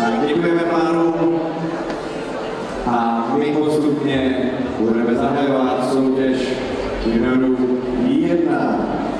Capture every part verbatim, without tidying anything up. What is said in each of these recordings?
Děkujeme pánům a my postupně budeme zahajovat soutěž juniorů jedna.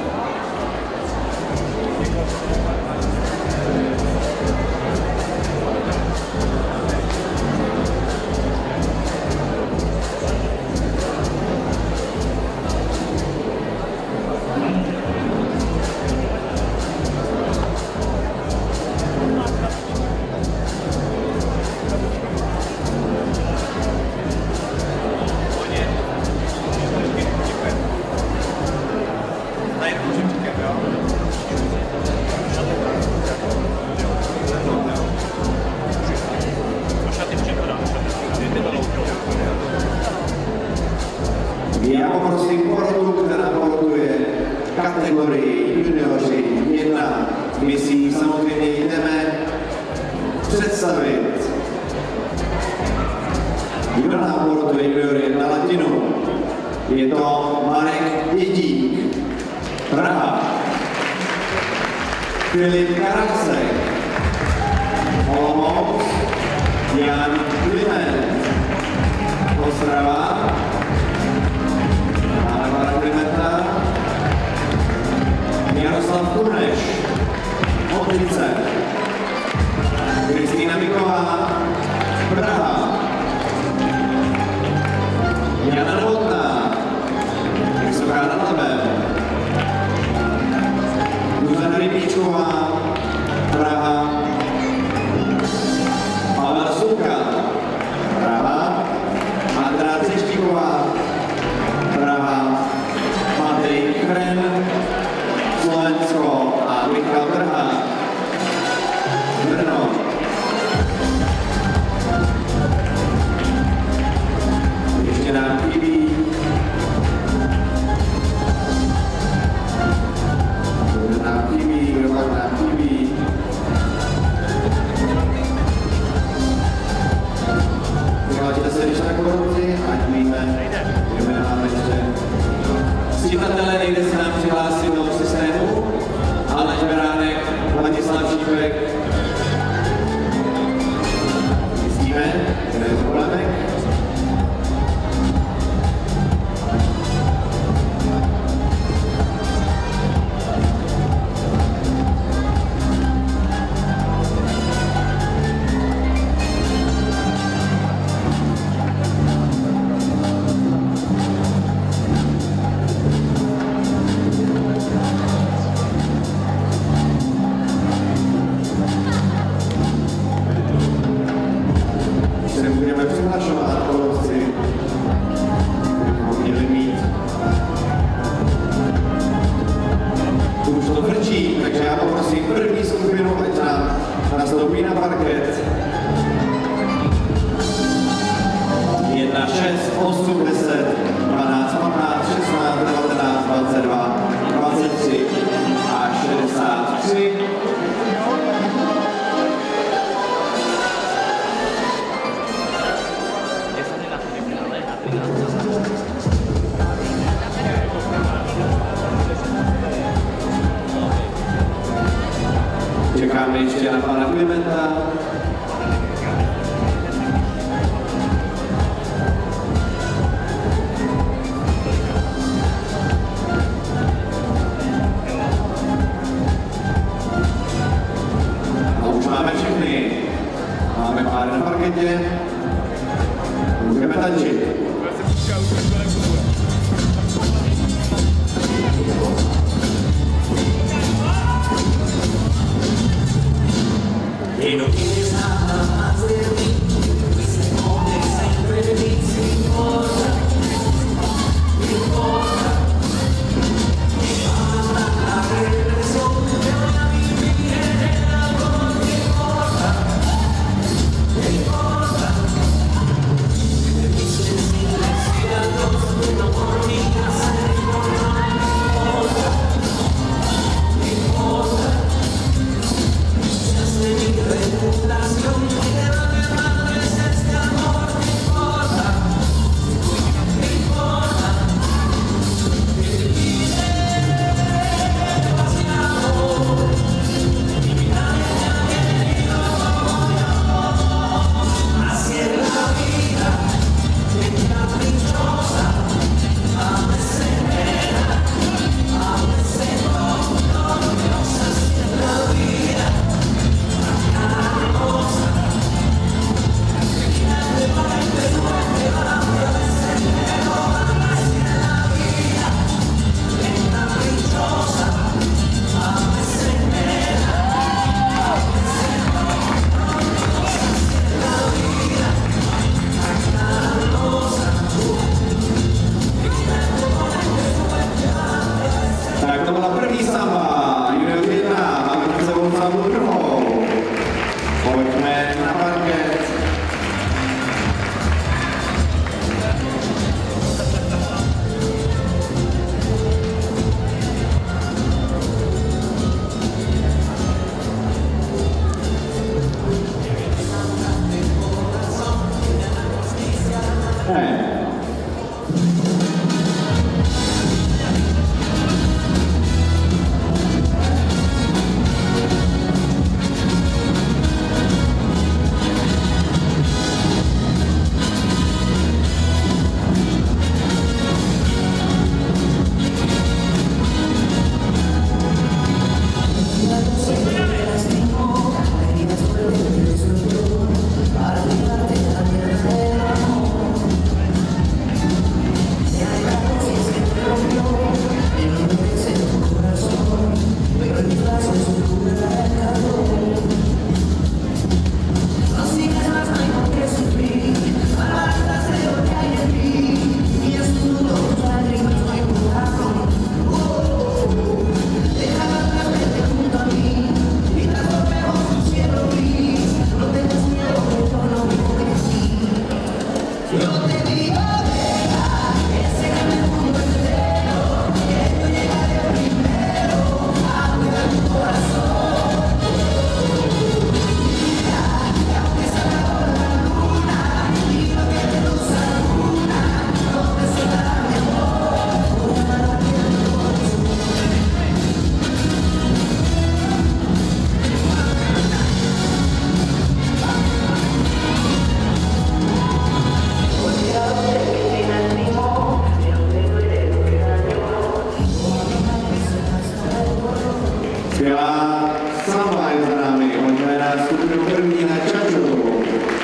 Já poprosím porotu, která porotuje kategorii junioři jedna. My si ji samozřejmě jdeme představit. Kdo nám porotuje juniory jedna latinu? Je to Marek Dědík, Praha. Filip Karasek, Olomouc, Jan Kliment, Ostrava, Klimenta, Jaroslav Kurneš, Modlice, Kristýna Miková, Praha, Jana Novotná, Vysoká nad Labem, Zuzana Rybíčková, Praha, Pavel Suka, Praha, Andrá Třeštíková, Praha, Matej Kren, Slovensko a Michal Brha, Brno. Ještě nám chybí kdo nám chybí, kdo pak nám chybí. Přihlašte se když na korupci, ať víme, že my máme ještě střídatelé, nejde se nám přihlásit do systému. Aleš Beránek, Vladislav Šípek. Zjistíme, kde je problémek. Čekáme ještě na pana Klimenta. A už máme všechny. Máme pár na parketě. Můžeme tančit. Y no quieres nada más de mí, pues te pones siempre de mí, sin importa, no importa. Y basta la represión, que voy a vivir en el amor, no importa, no importa. Si te dices sin decir adiós, no pojďme na parket. Hey. Skvělá samba je za námi, pojďme na skupinu první na Čačovou.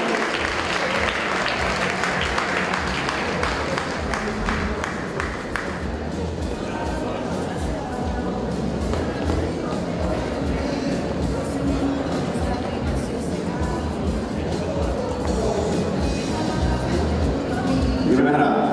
Budeme hrát.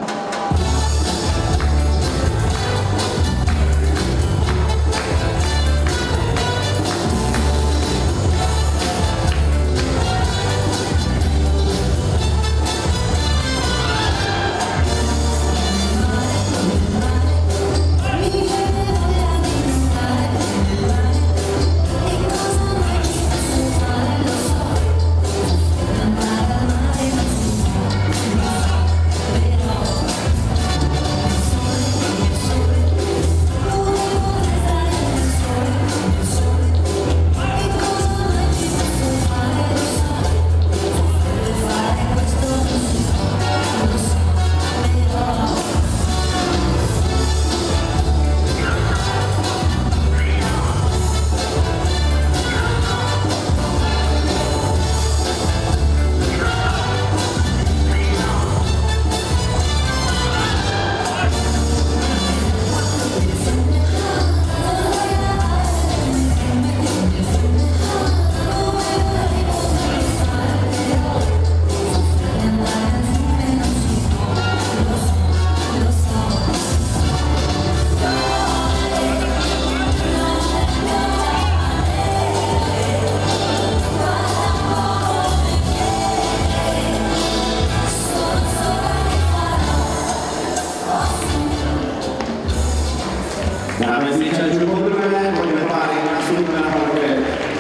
Dáme si Čaču podruhé, pojďme páry, nastupujeme na parket.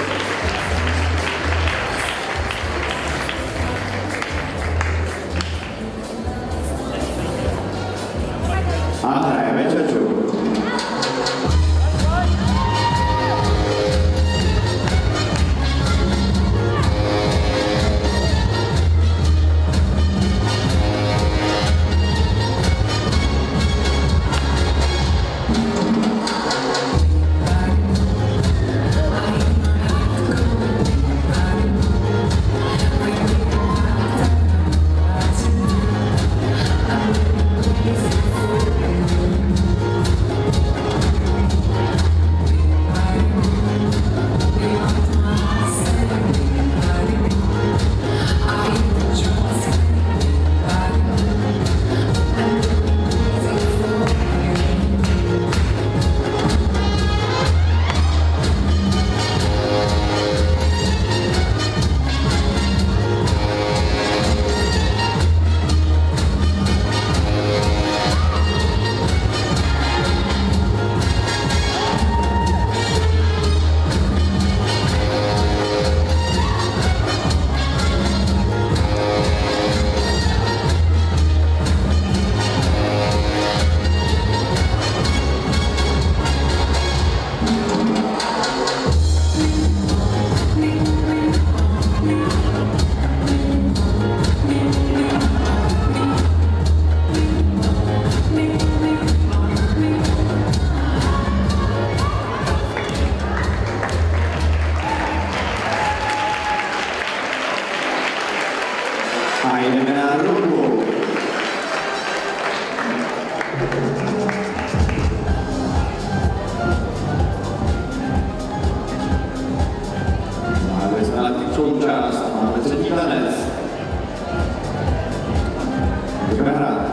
A hrajeme Čaču. I A jdeme na ruku. Máme znaletičnou část, máme třetí tanec. Můžeme hrát.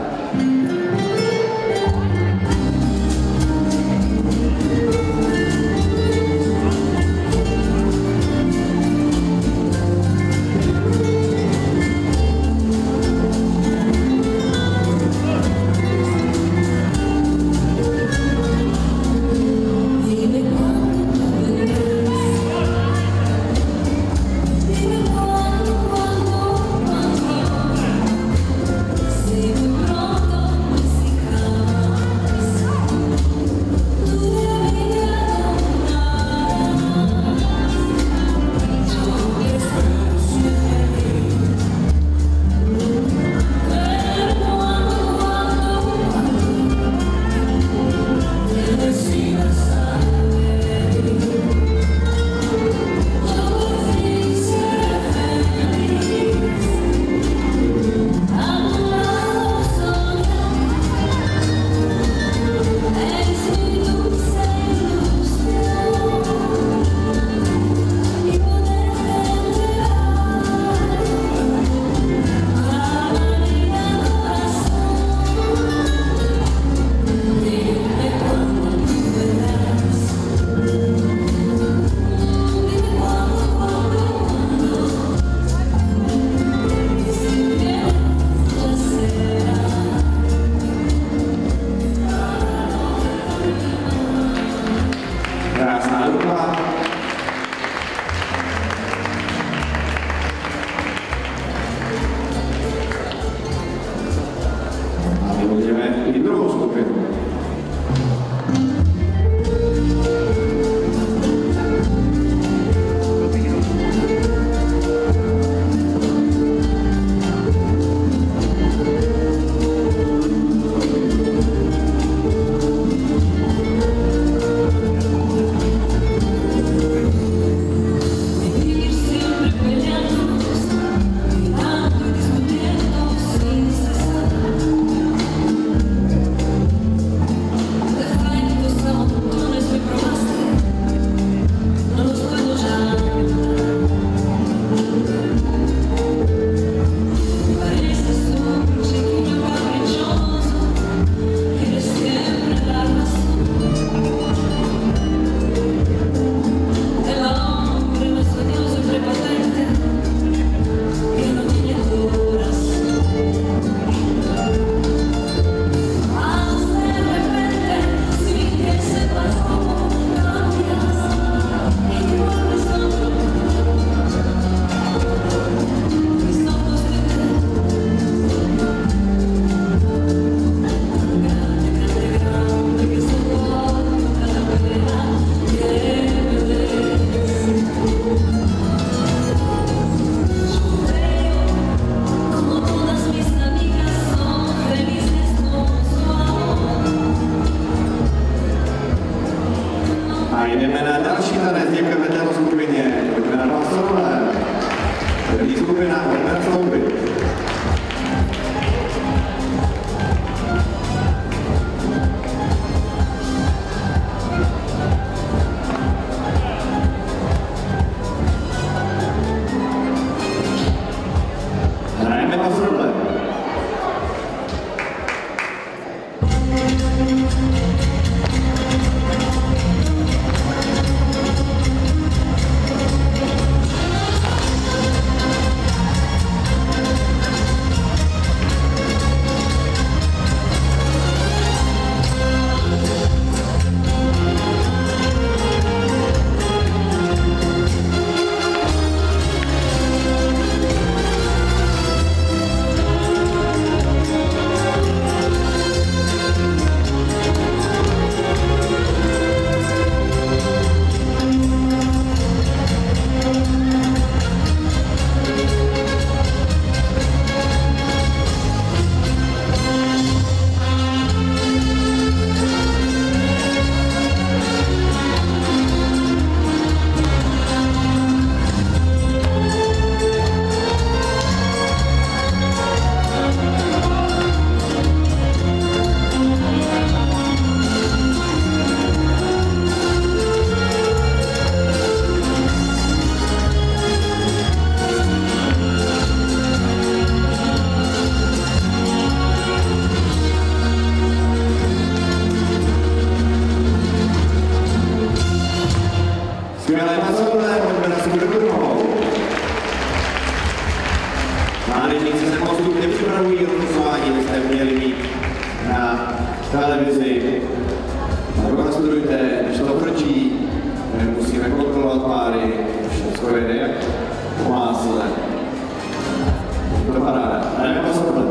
Krásná ruka. A my budeme i druhou skupinu. A jdeme na další tanec, děkujeme této skupině, jdeme na Barcelona. První skupina, jdeme vstoupit. Hrajeme Barcelona. Mládežníci se postupně připravují rozhlasování, byste měli mít na televizi. Konstruujte, když to frčí, musíme kontrolovat páry, všechno jede jak po másle. To paráda. A jdeme posledně.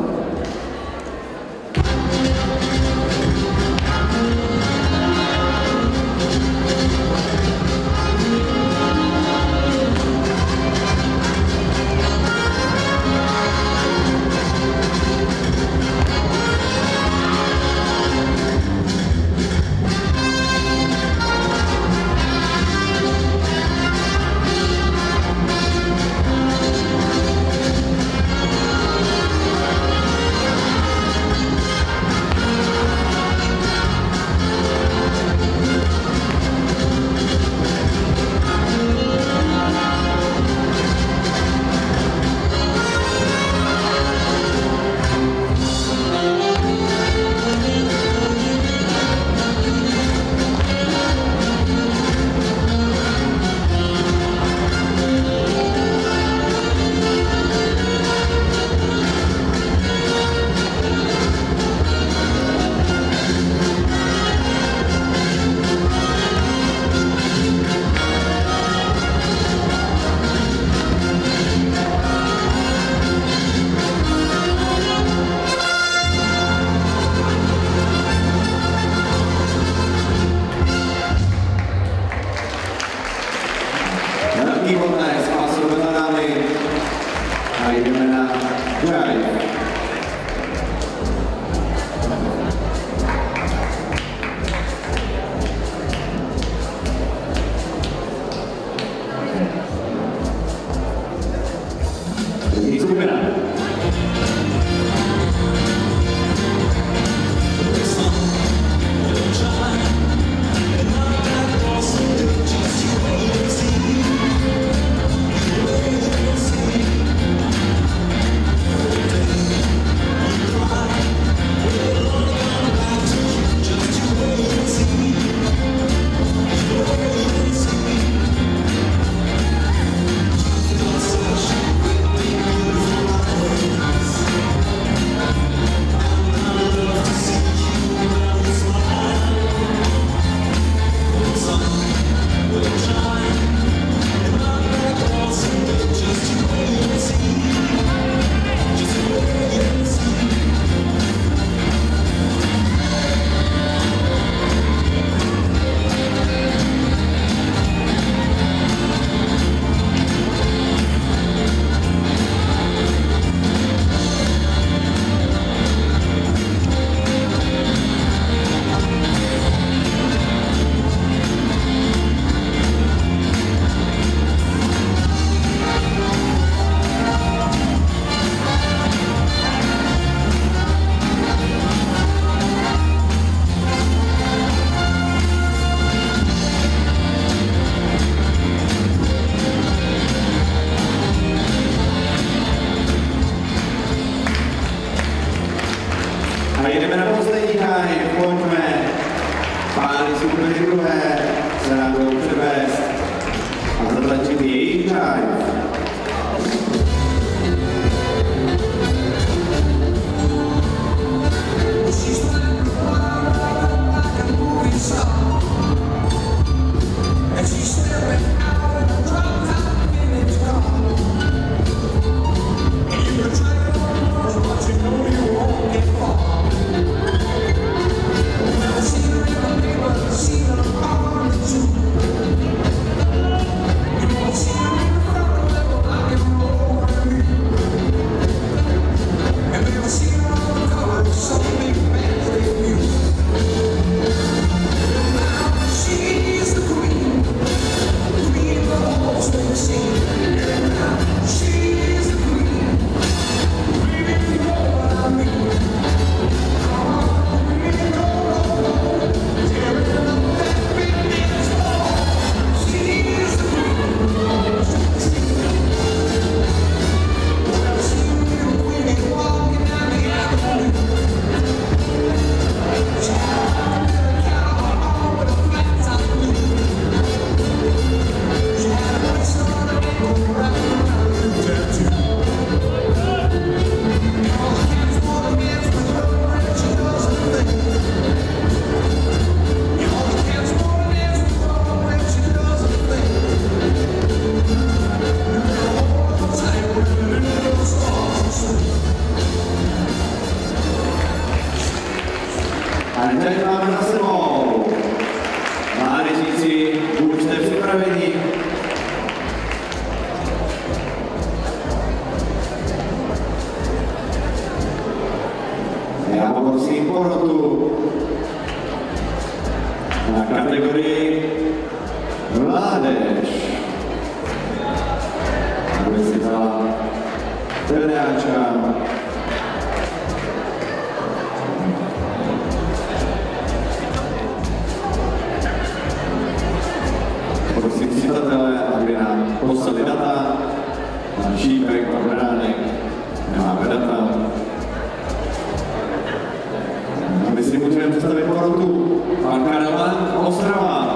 Výborné, spásové za námi a jdeme na drive. První skupina. A jdeme na poslední káry, pojďme. Páry skupiny druhé se nám budou převést a zatlačit jejich drive. See teď máme za sebou. Mládežníci, buďte připraveni. Já poprosím porotu na kategorii mládež. Aby si dala Teleáčka. Prosím cítatele, aby nám poslali data. Na šípek, na bránek, nemáme data. My si můžeme představit porotu. Pan Karavan, Ostrava.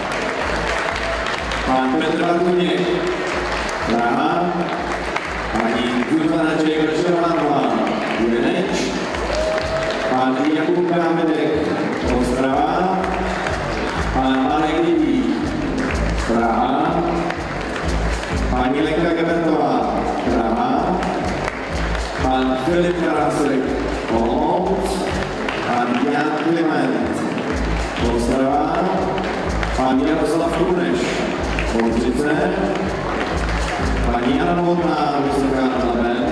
Pan Petr Bartuněk, Praha. Paní Zuzana Čejko-Šervánová, Judeneč. Pan Jakub Kámedek, Ostrava. Pan Marek Lidí, Praha. Paní Lenka Gebertová, Praha. Pan Filip Karasek, Olomouc. Pan Jan Kliment, Ostrava. Pan Jaroslav Kuneš, Oldřice. Paní Jana Novotná, Vysoká nad Labem.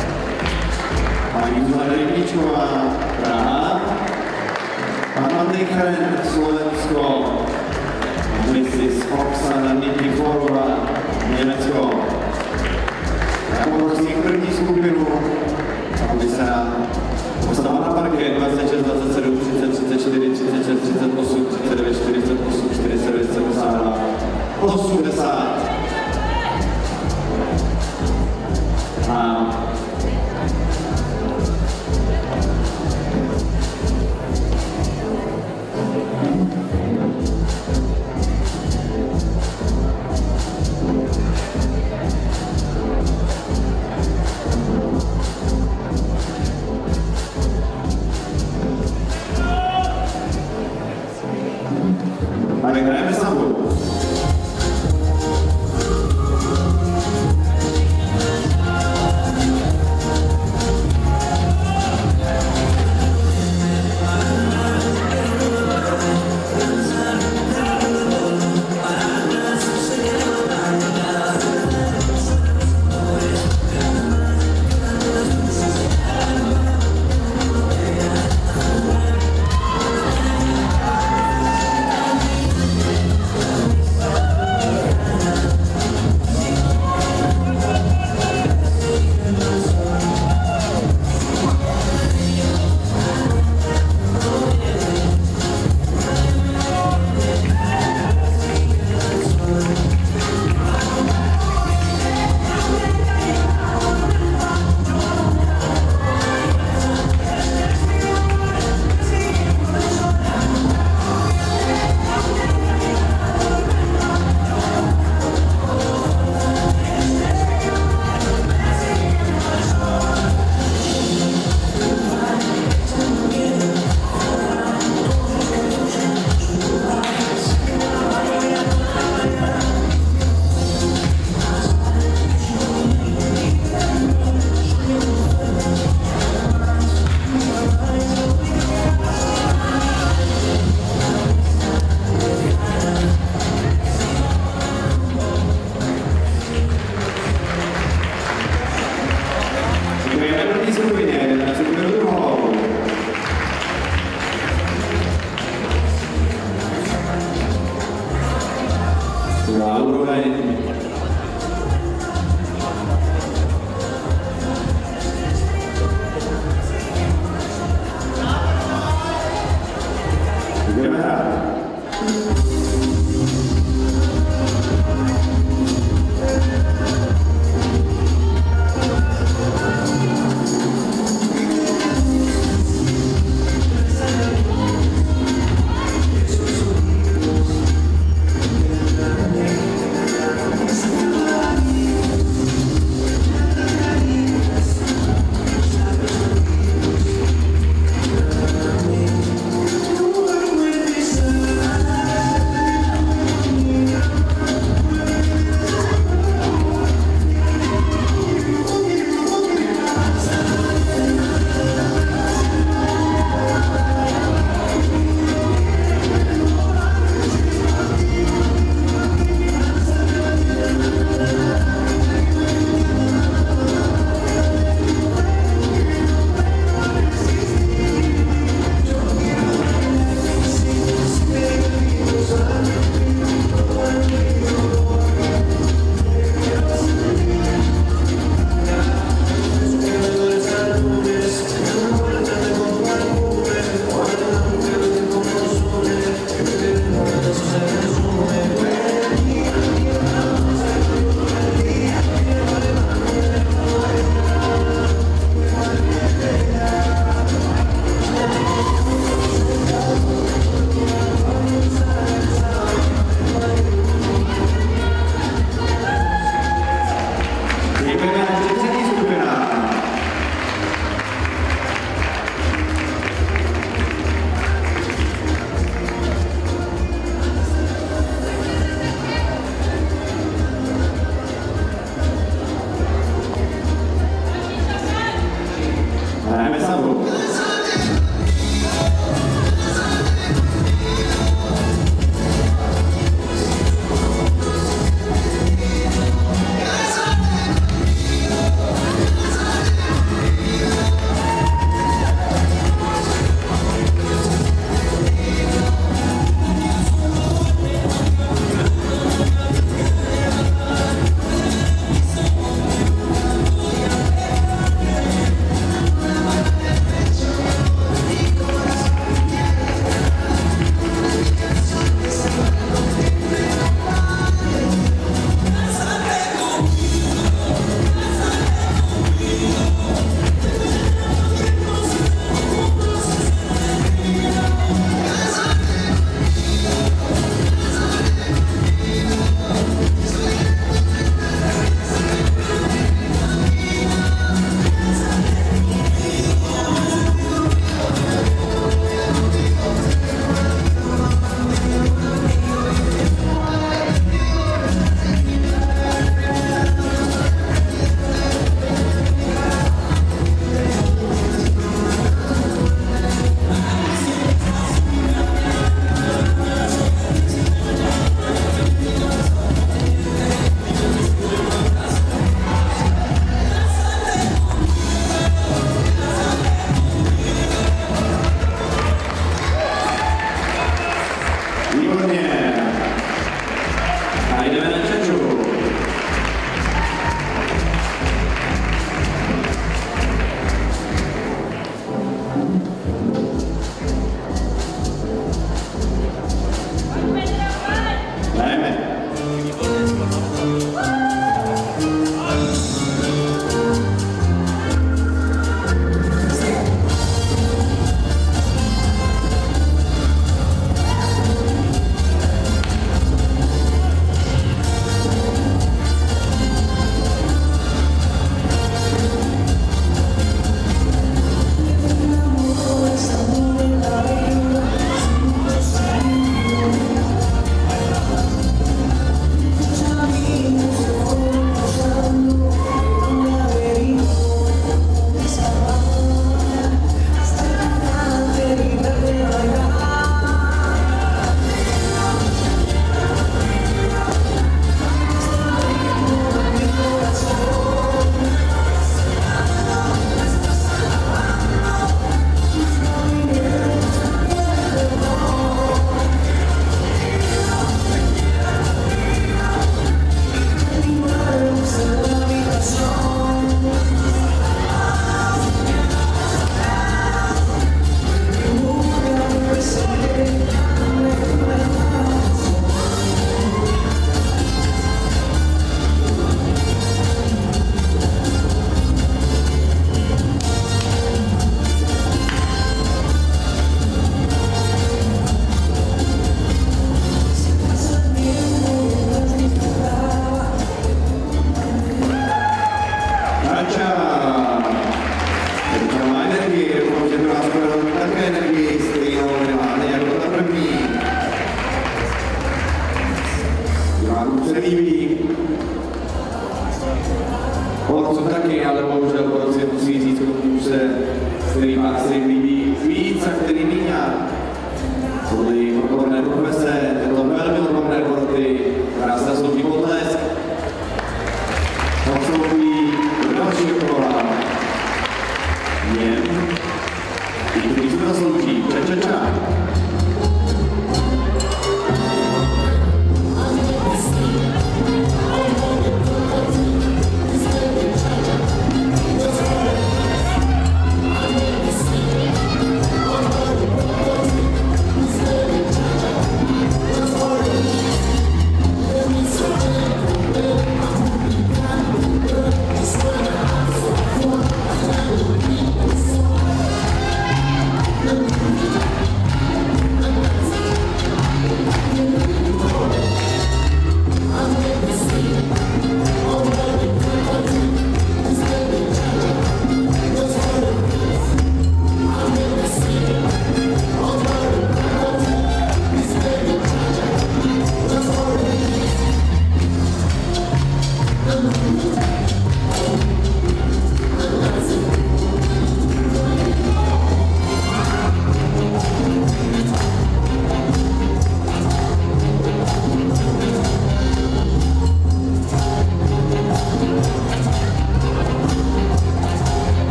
Paní Zuzana Rybníčková, Praha. Pan Matej Cheren, Slovensko. missus Oksana Nikiforová, Německo. Já poprosím první skupinu, aby se postavila na parket dvacet šest, dvacet sedm, třicet, třicet čtyři, třicet šest, třicet osm, třicet devět, čtyřicet osm, čtyřicet devět, sedmdesát dva, osmdesát. A tak hrajeme sambu.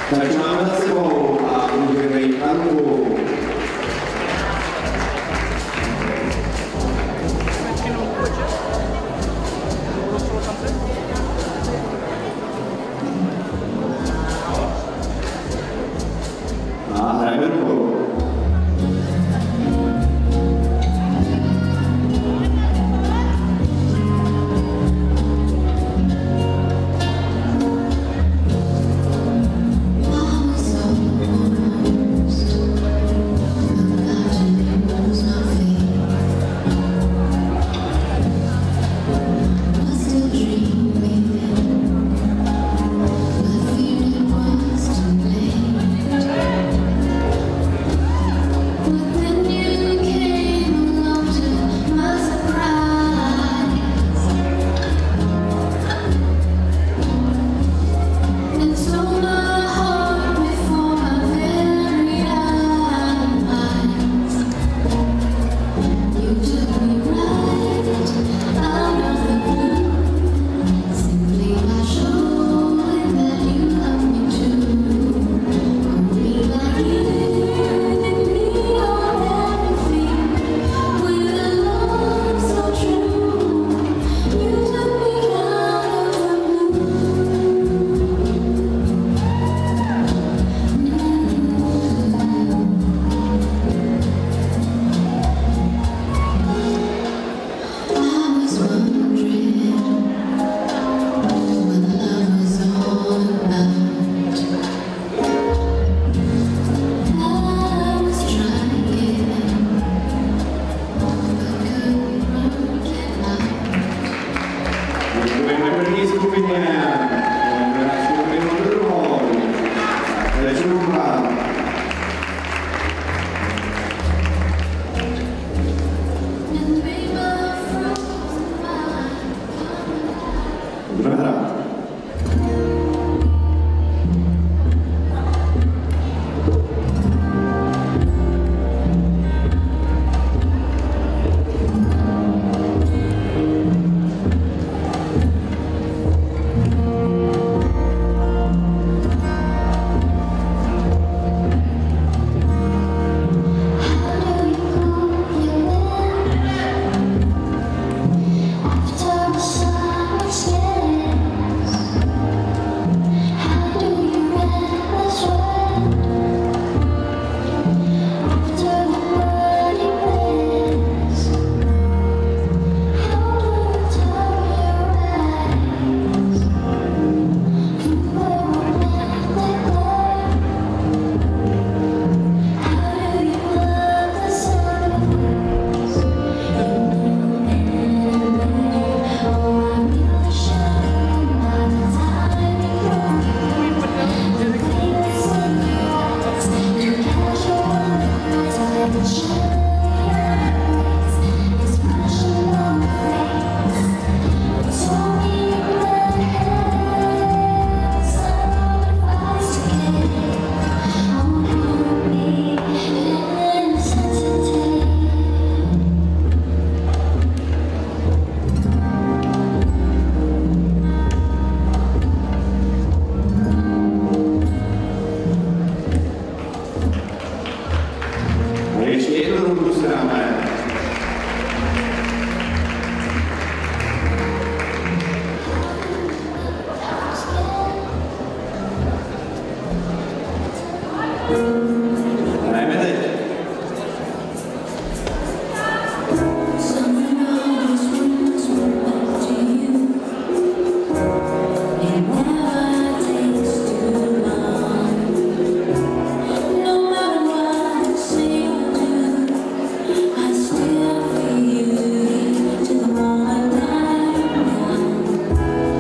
Takže máme za sebou a můžeme jít na ruku. A hrajeme ruku.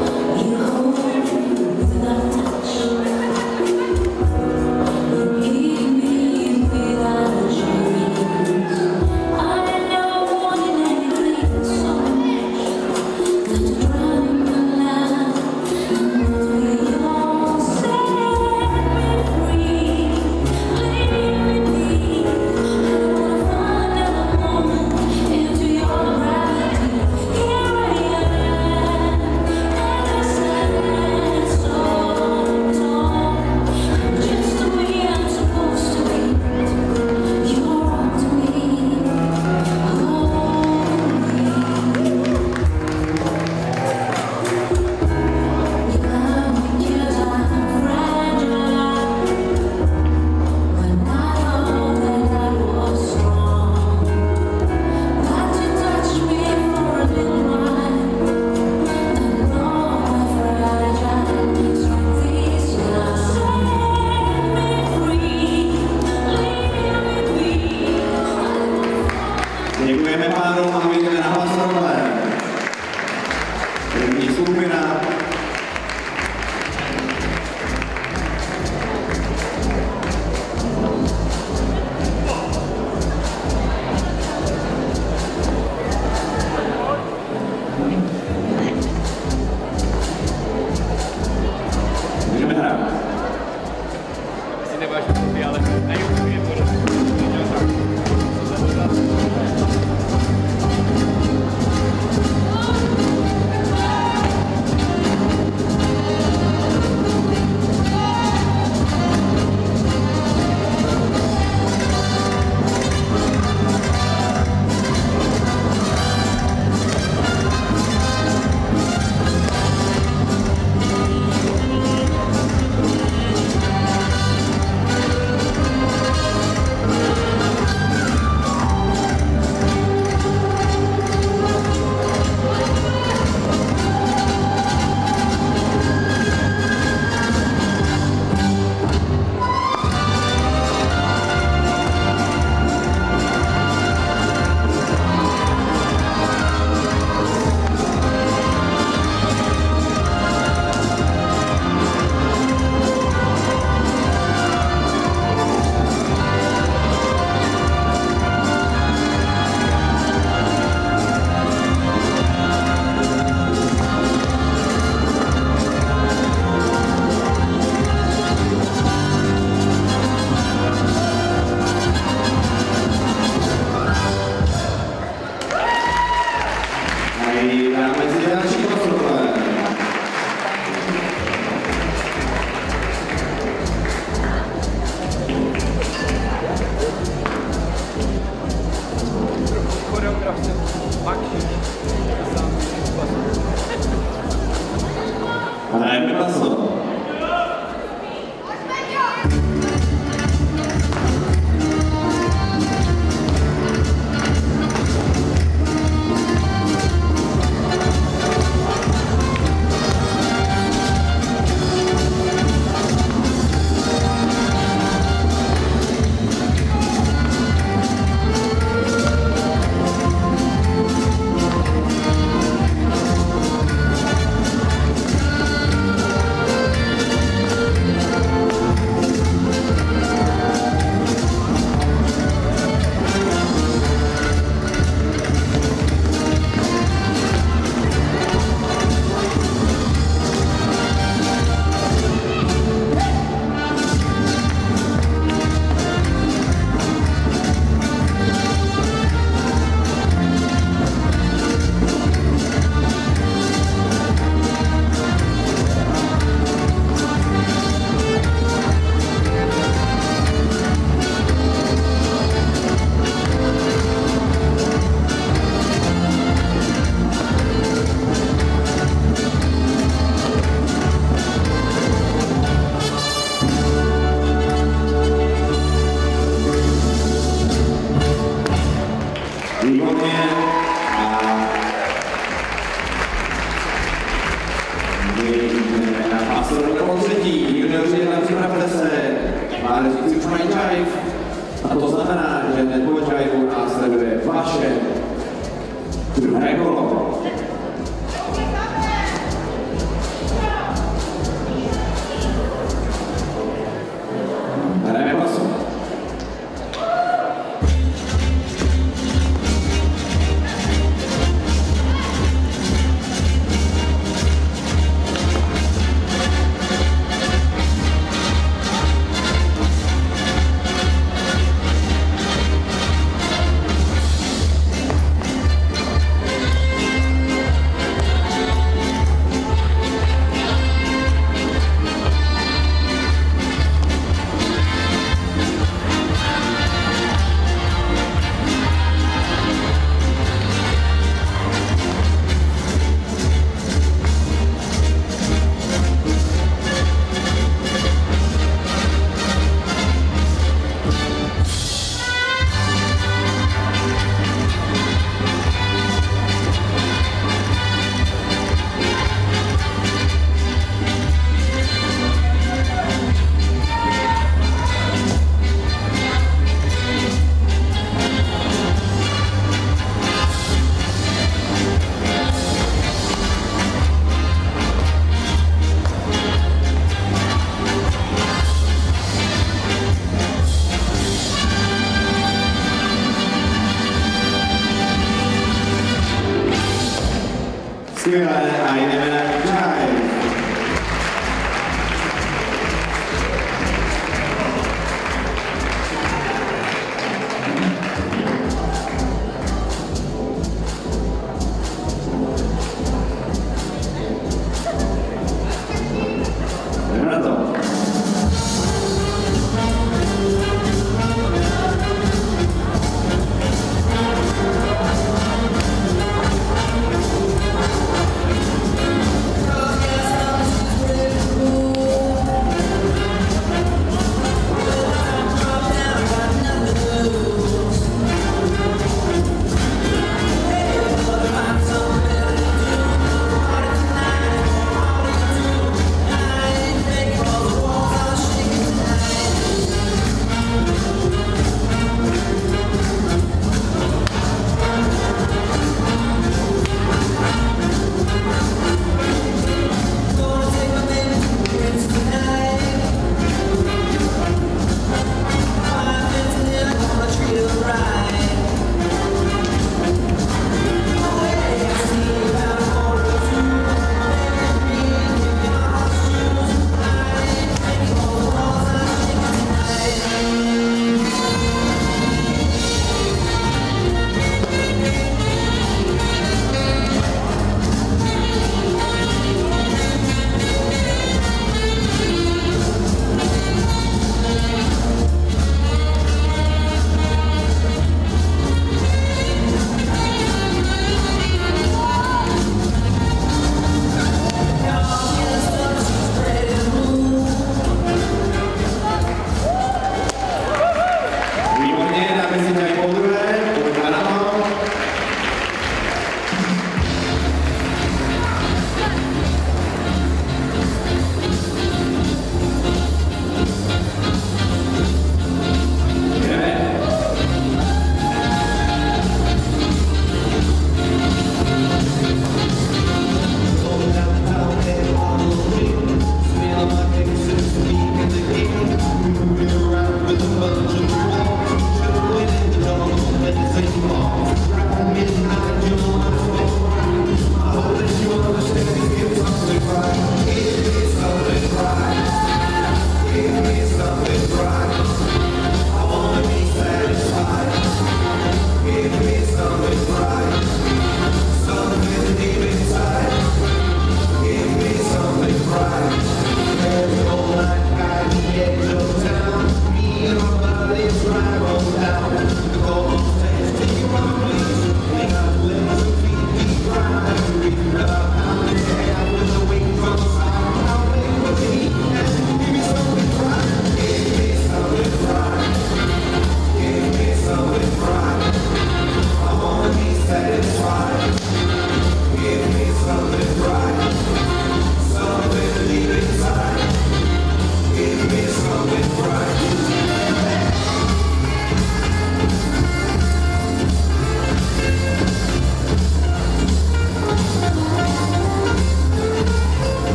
You junioři, připravte se, máte říct, už mají jive, a to znamená, že hned po jiveu následuje vaše druhé kolo. Hrajeme pasu. Skvělé, a jdeme na jive. Jdeme na to.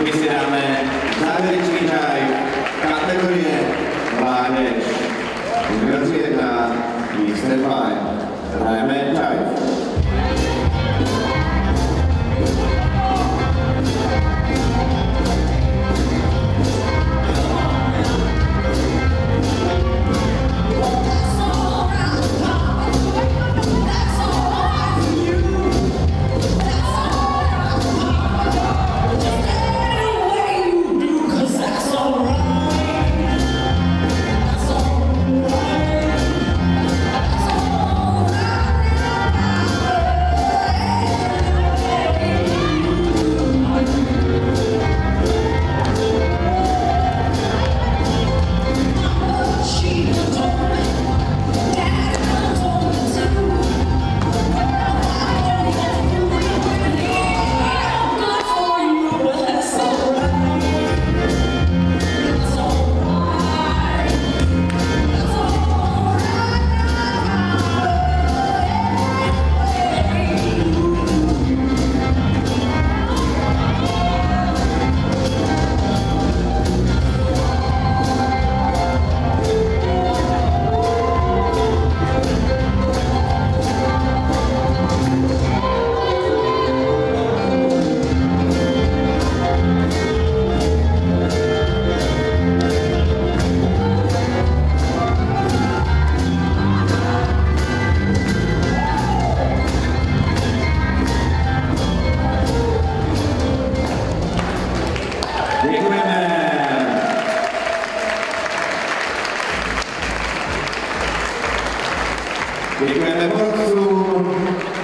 My si dáme závěrečný čaj kategorie mládež. Generace jedna, Eastern Fine. Hrajeme čaj. Děkujeme borcům.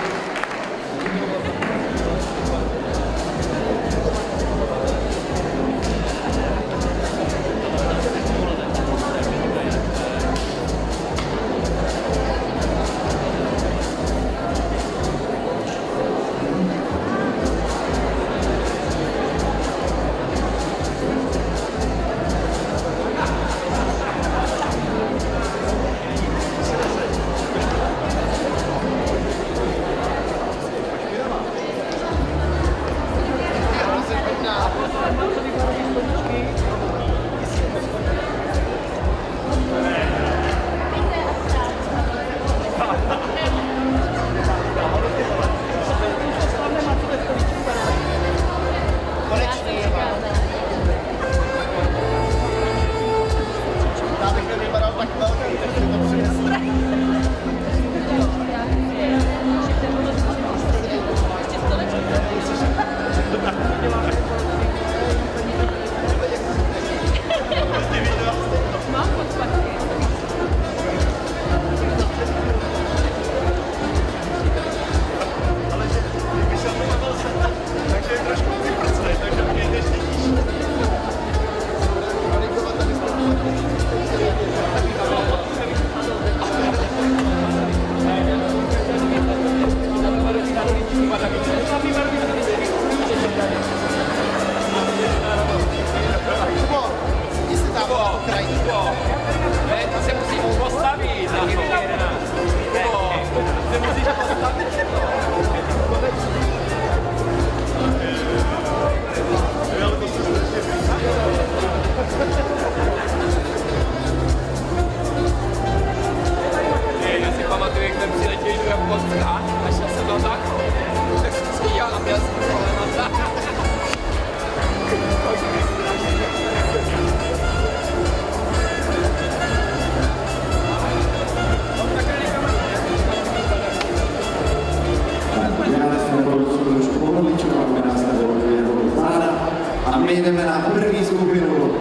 A my jdeme na první skupinu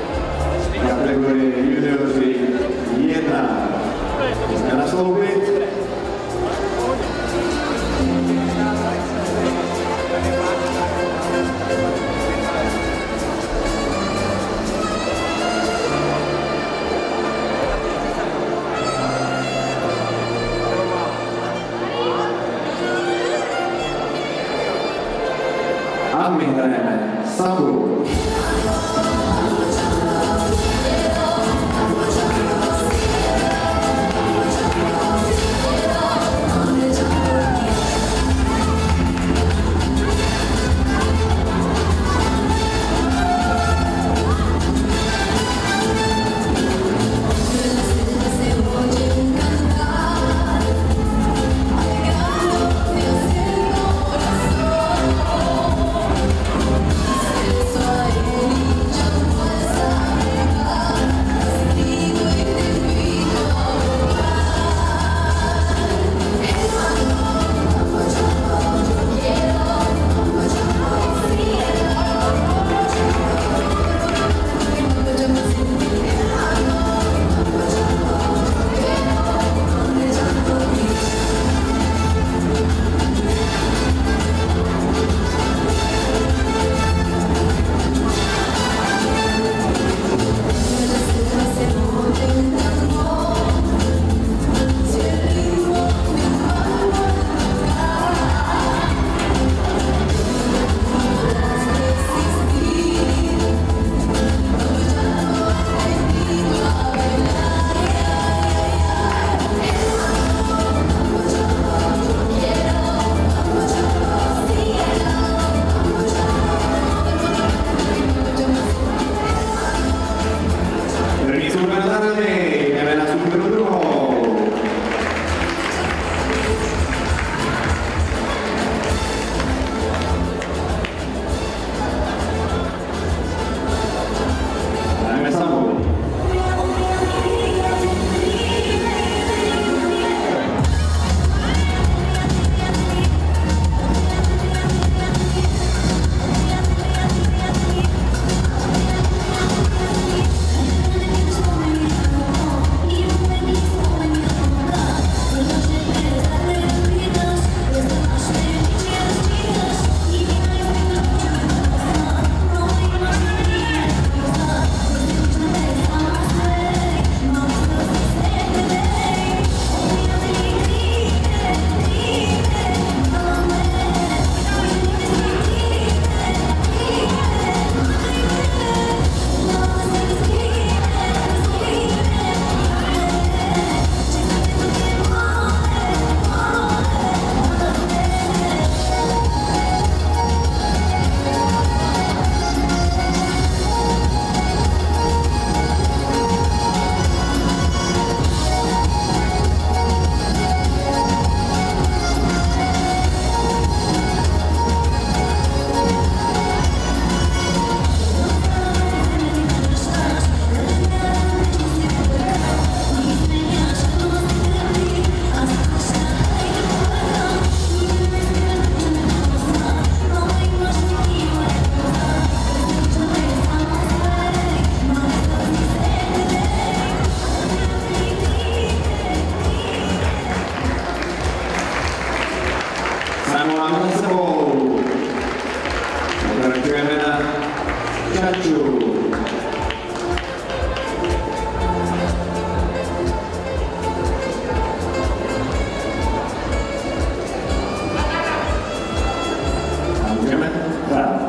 kategorie junioři jedna. Můžeme nasloupit. A my hrajeme Sabu. Známo máme za sebou. Pokračujeme na Čaču. A můžeme hrát.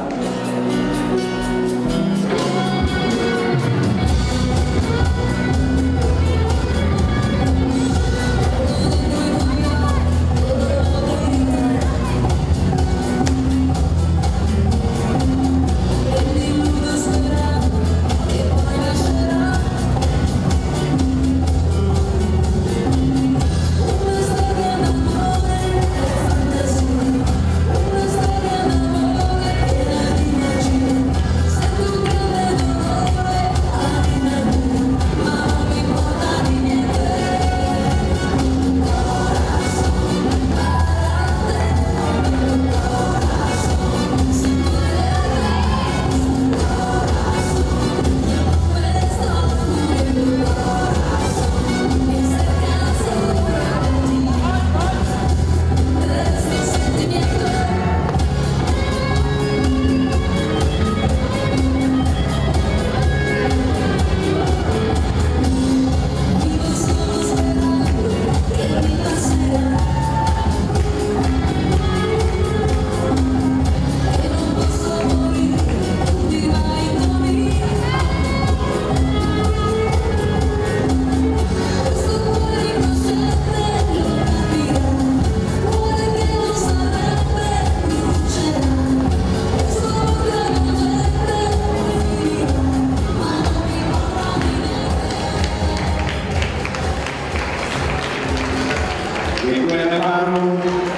Děkujeme pánu.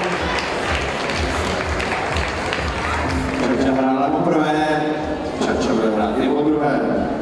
Čača hrála poprvé, Čača bude hrát i podruhé.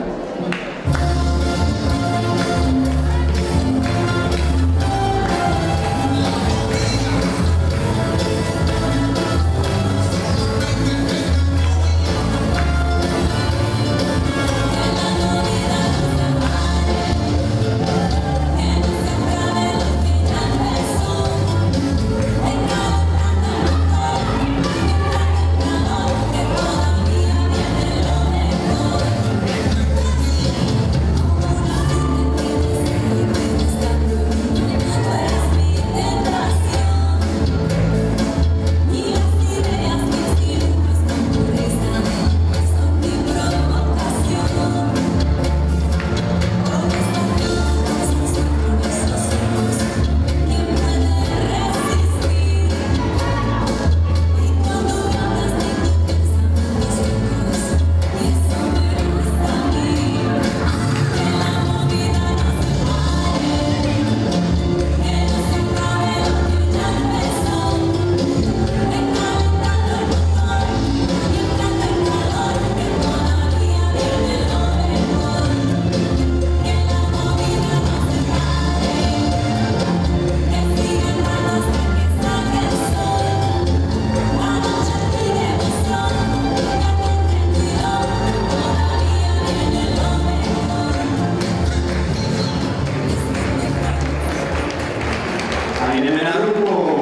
A jdeme na ruku.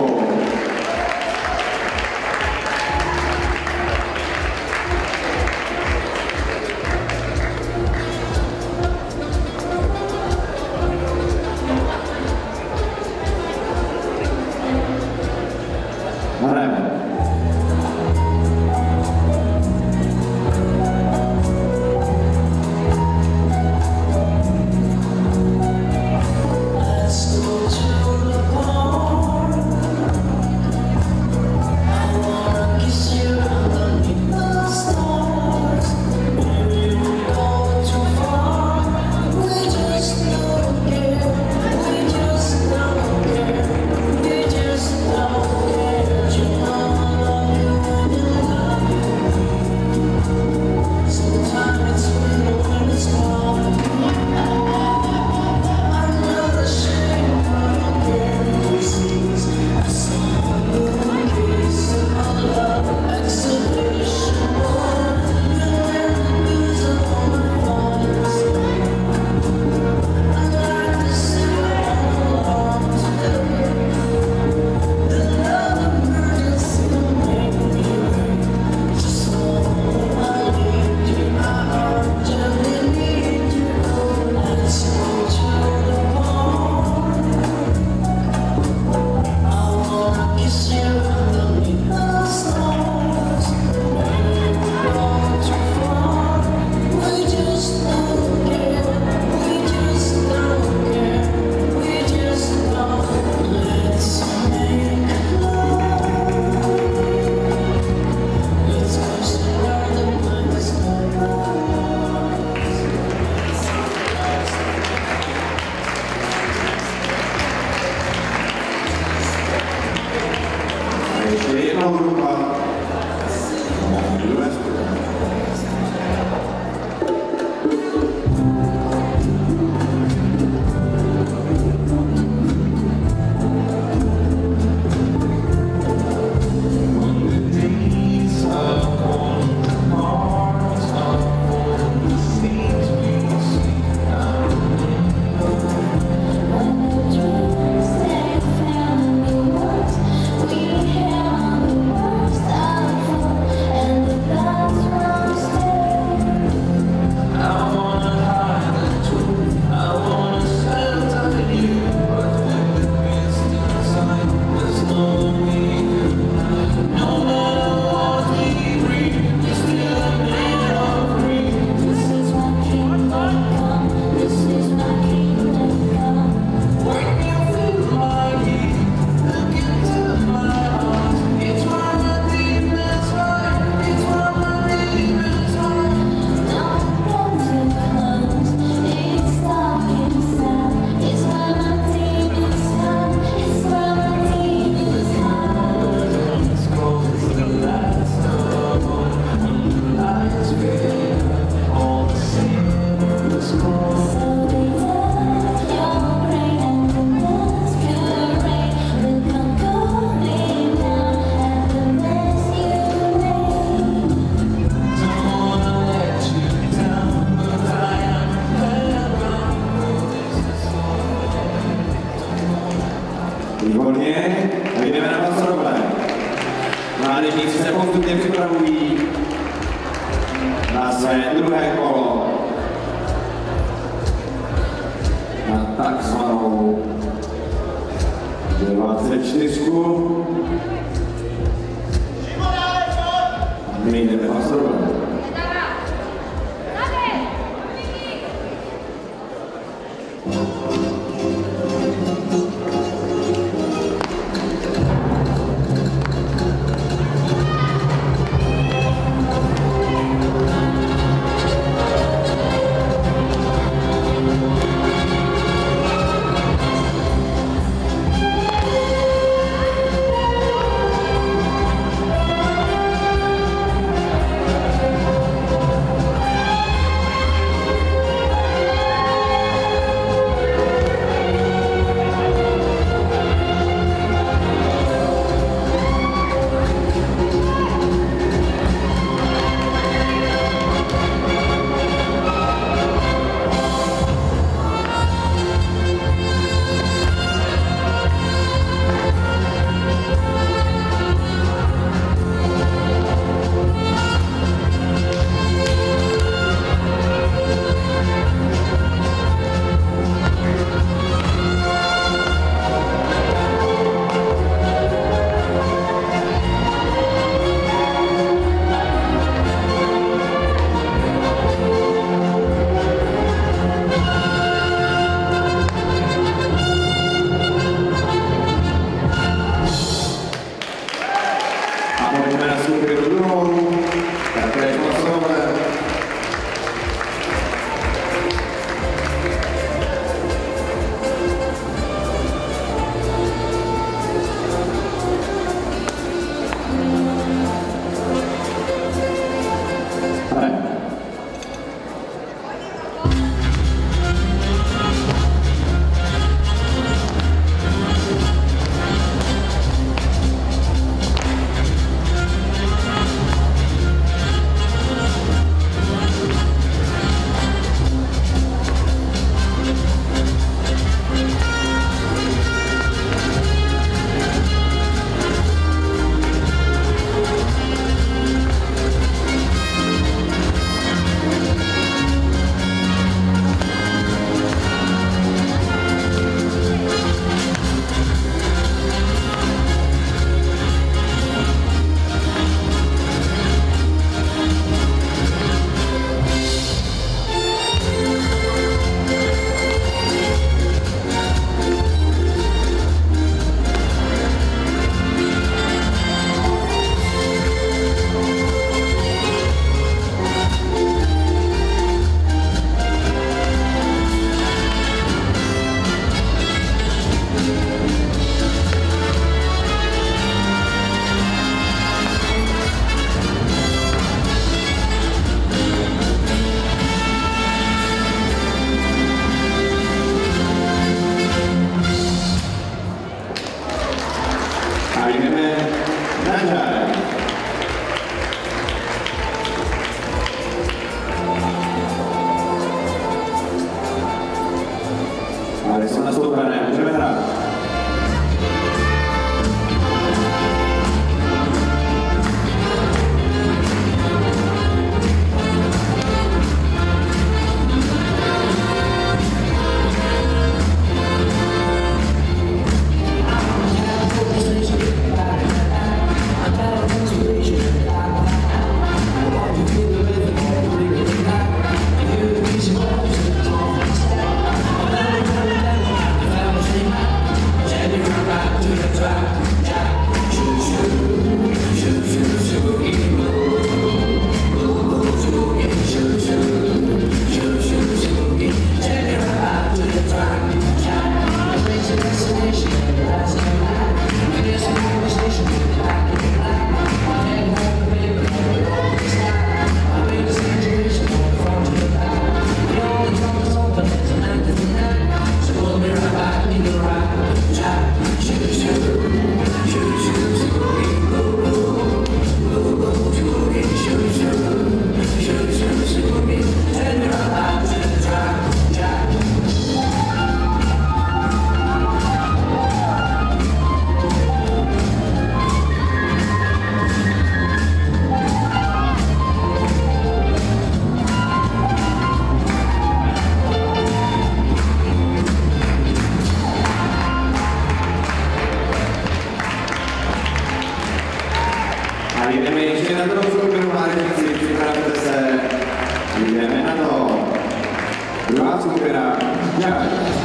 Hrajeme. Just don't care. Závodníci se postupně připravují na své druhé kolo. Na takzvanou dvacet čtyři. My jdeme hlasovat. Jdeme ještě na druhou skupinu mládežníci, připravte se. Jdeme na to. Druhá skupina. Čaj.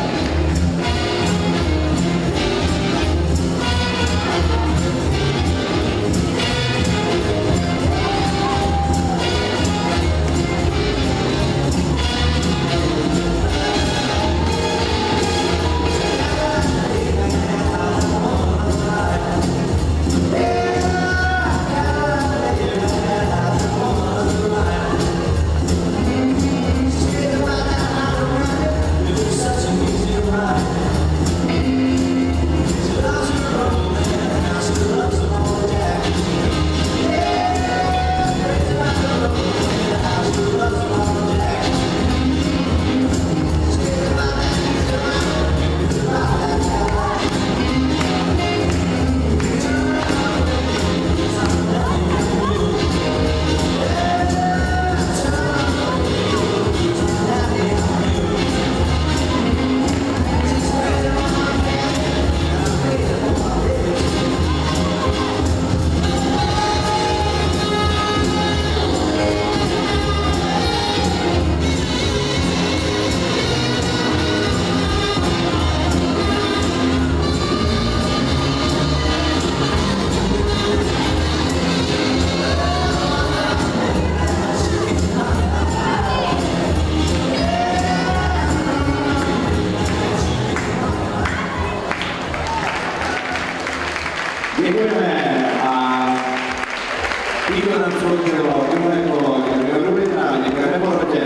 Děkujeme a tímto nám sloužilo druhé kolo, děkujeme Rubina, děkujeme Porotě.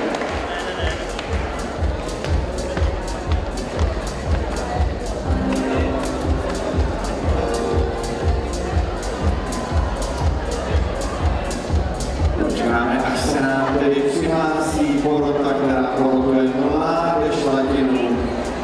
Počkáme, až se nám tedy přihlásí Porota, která porotuje mládež Latinu.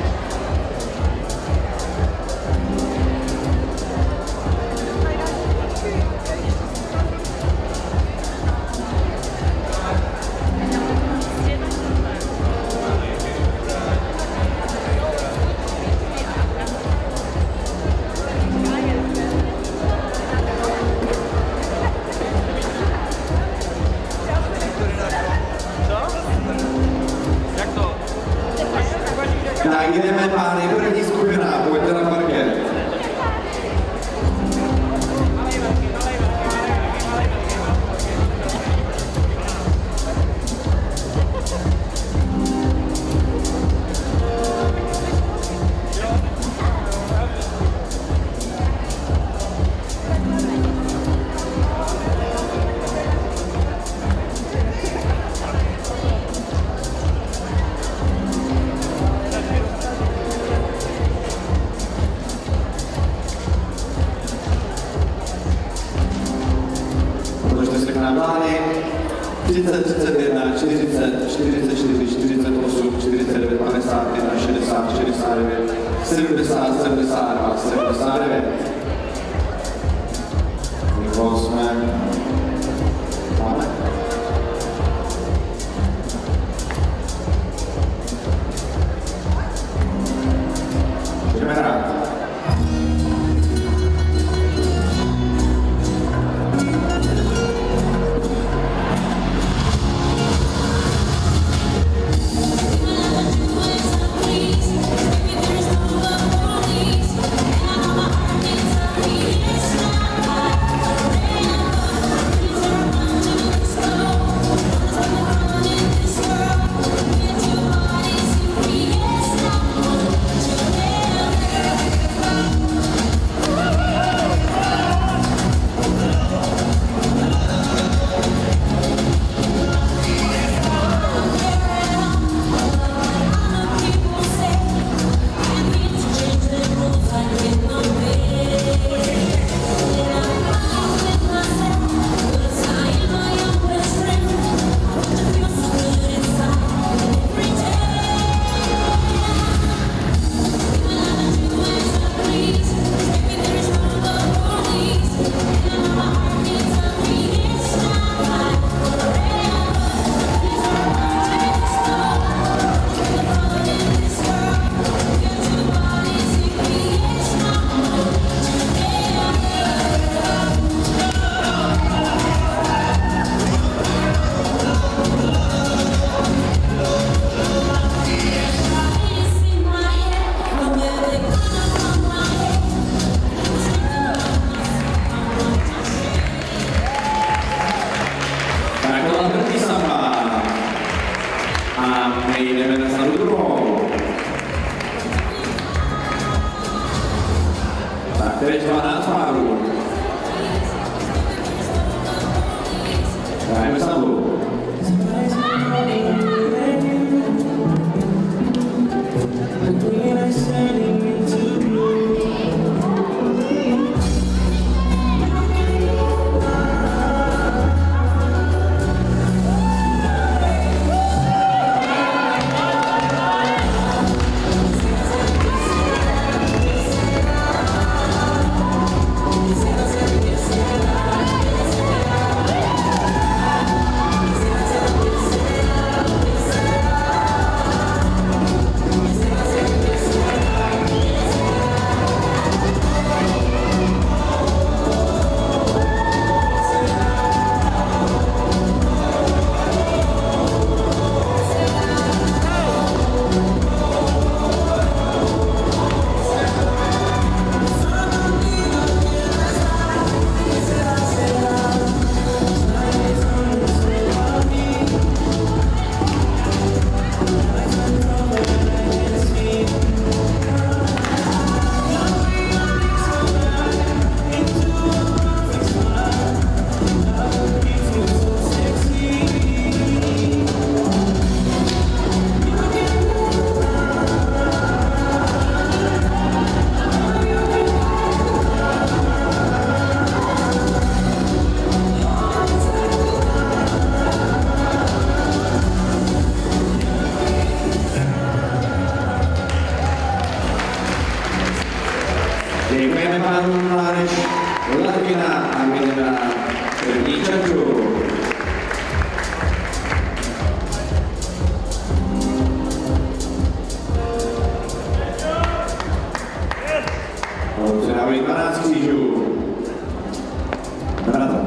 Tak jdeme, pány, první skupina, pojďte na parket. třicet, třicet jedna, čtyřicet, čtyřicet čtyři, čtyřicet osm, čtyřicet devět, padesát jedna, šedesát, šedesát devět, sedmdesát, sedmdesát dva, sedmdesát devět. Nikoho jsme... Máme. Jdeme hrát. There's no love for me, and my heart is my jdeme na sadu druhou. Tak teď dvanáct párů. Hrajeme sadu. Děkujeme pánům mládež Latvina a Milena Černíčanku. Předávají dvanáct křížů. Brata.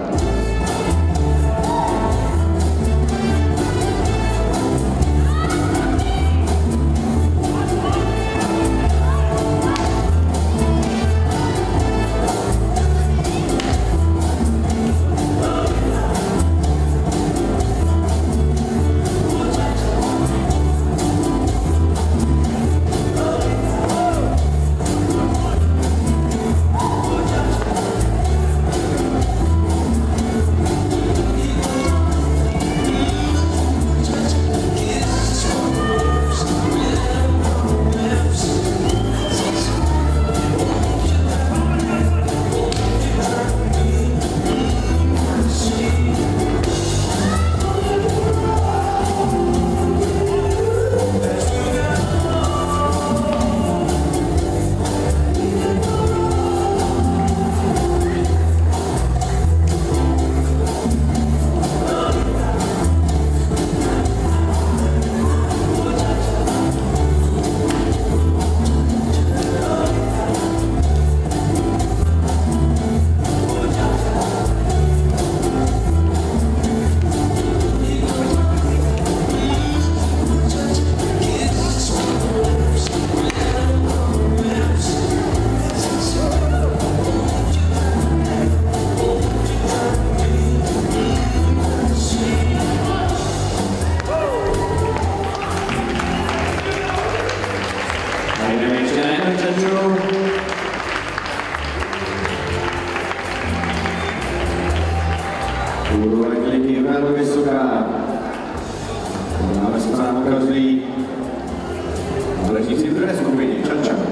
Úroveň ligy je velmi vysoká. Máme se sám ukazují záležící v druhé skupině. Čan, čan.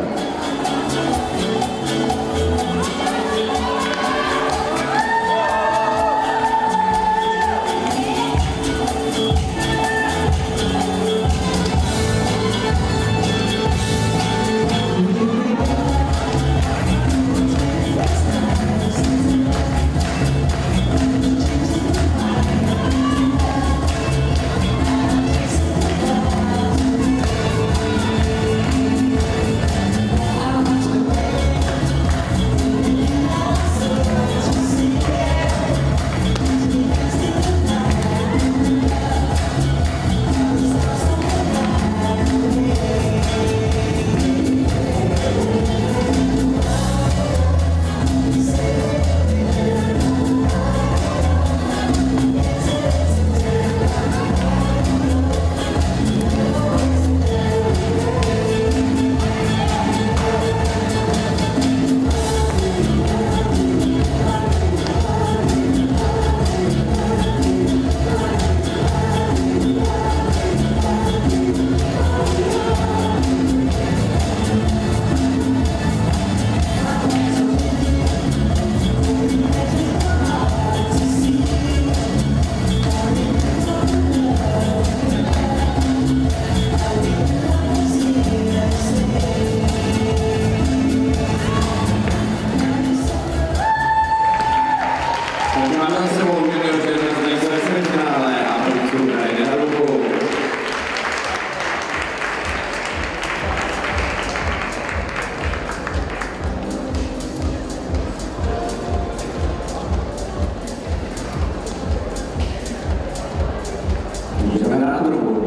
junior železné se ve semifinále a policu hraje na ruku. Můžeme hrát na ruku.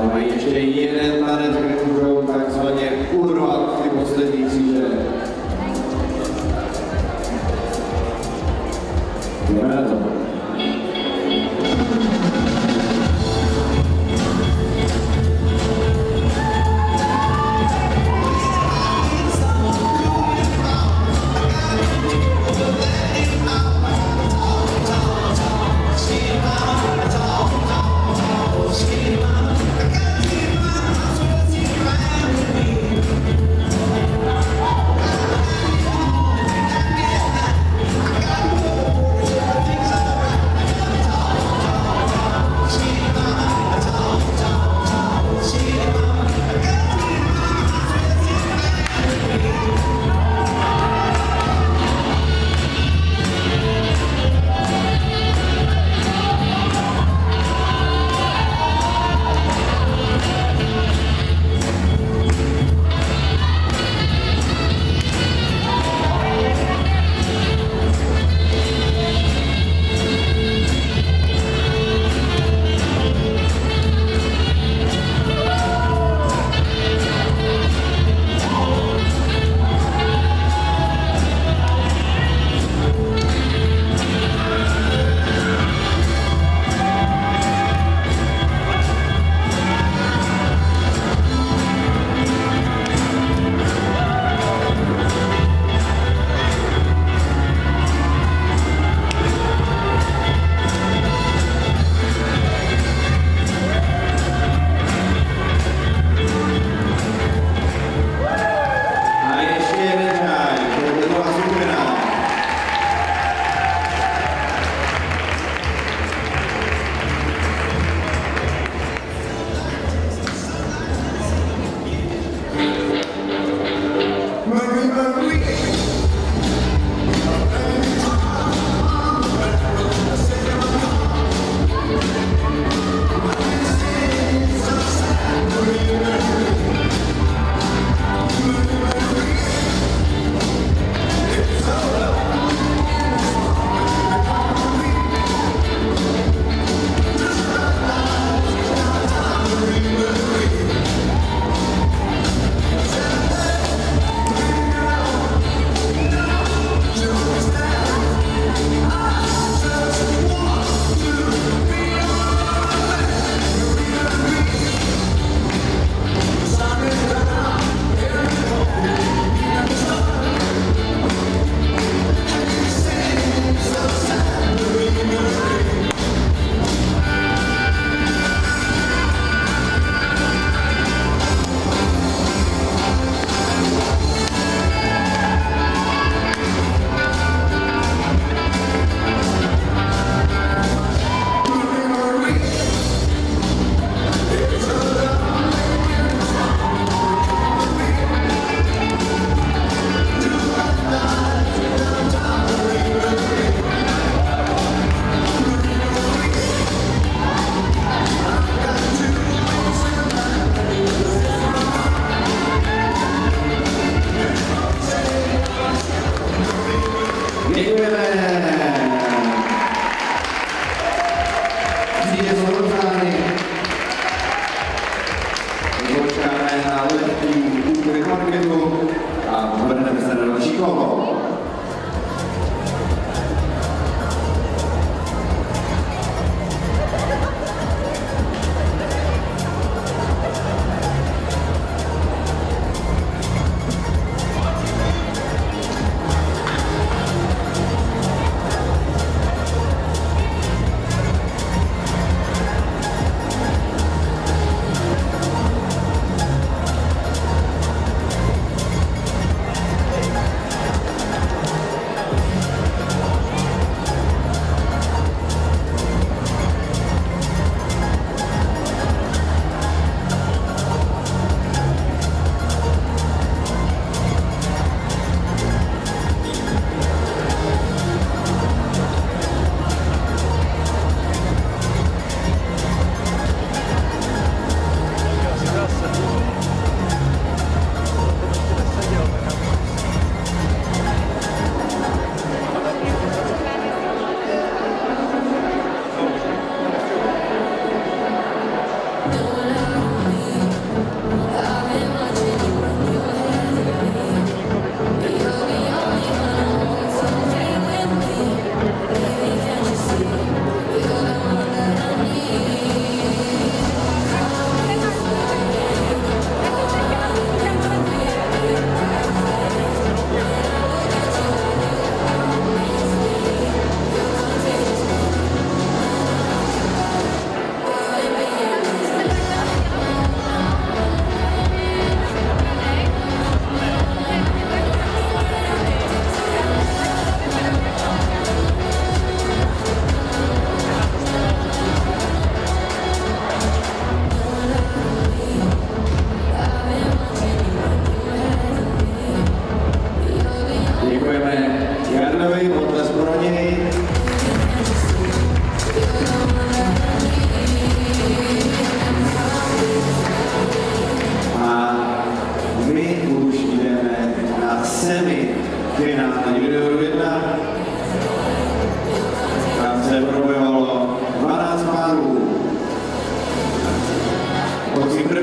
mají ještě jeden tanec, kde můžou takzvaně urvat ty poslední kříže. Jdeme na to.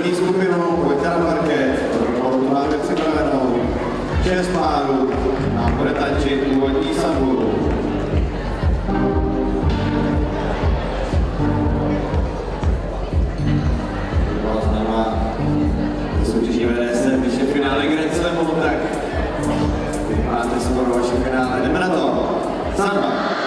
první skupinou, pojďte na parket, tu máme připravenou. Šest párů nám bude tančit původní sambu. Soutěží vede se vyše finále Grand Slamu, tak máte skoro vaše finále. Jdeme na to. Samba.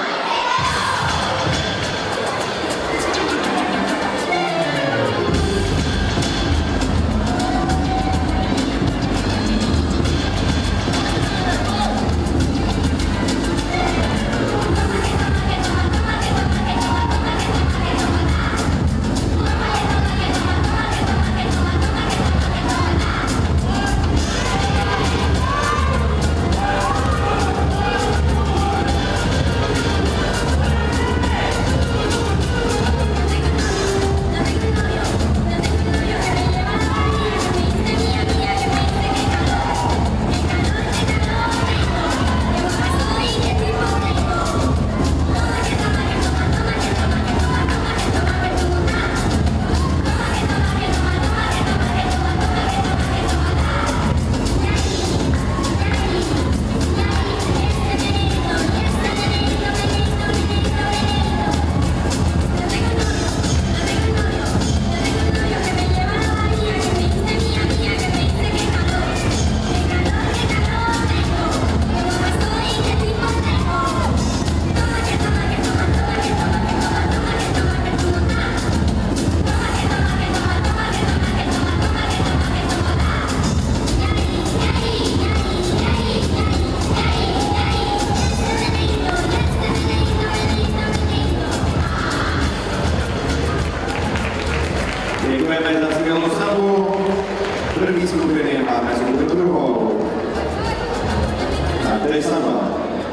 Děkujeme za skvělou sambu. První skupiny máme skupinu druhou. Tak, tady samba.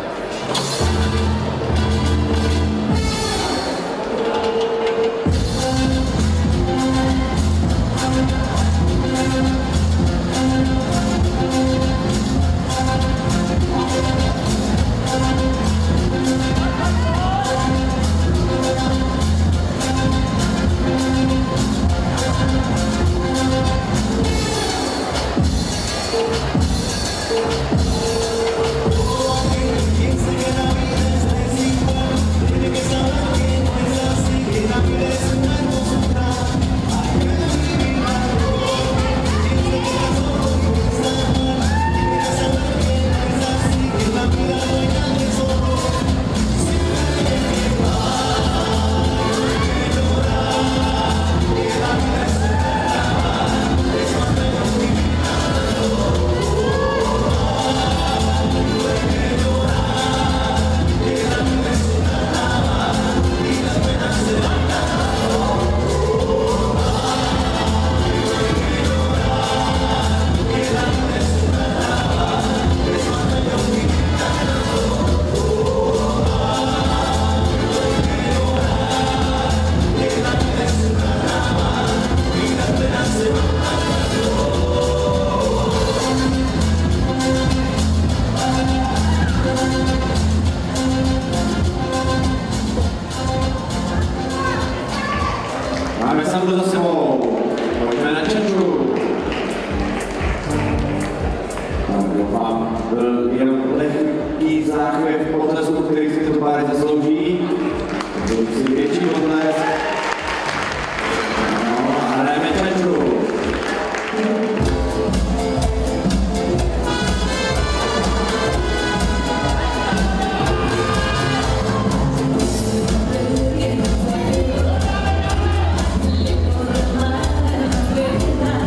Máme sambu za sebou. Pojďme na četu. Doufám, byl jenom lehký záchvěv potlesu, který si to páry zaslouží. To si větší potles. No a hrajeme četu. Yeah.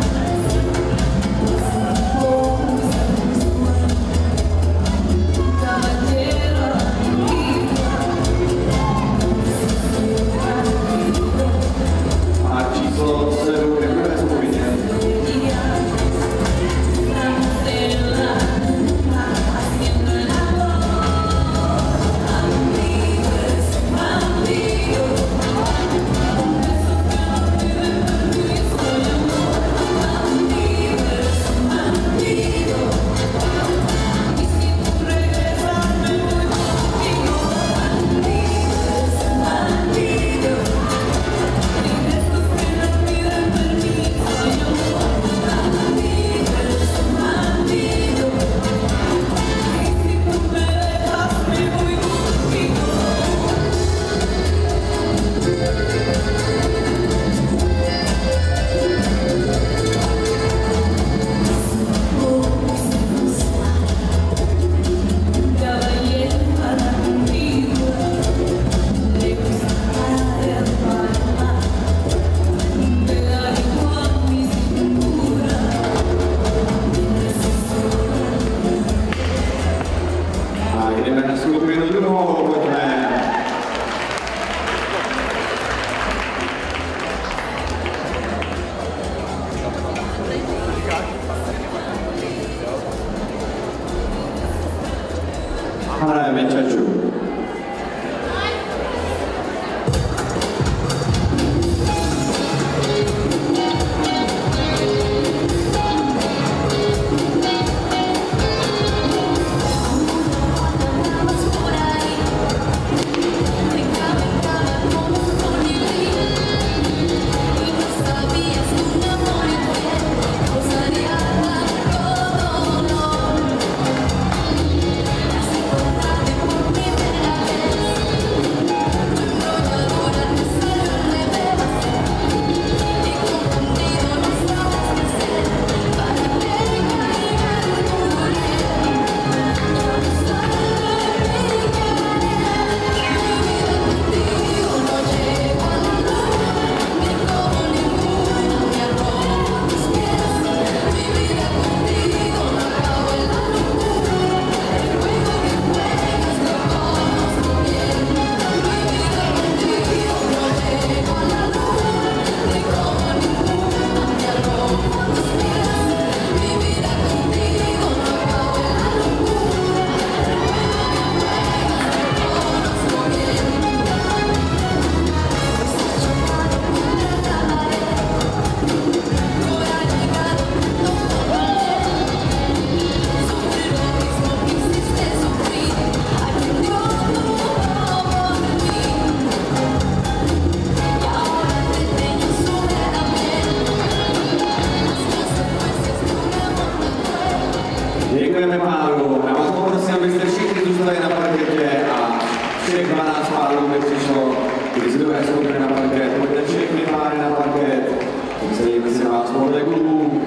Děkujeme páru. Já vás poprosím, abyste všichni zůstali na parketě a všech dvanáct párů, kde přišlo, když z druhé skupiny na parket, pojďte všechny páry na parket, sedíme si vás podle klubů.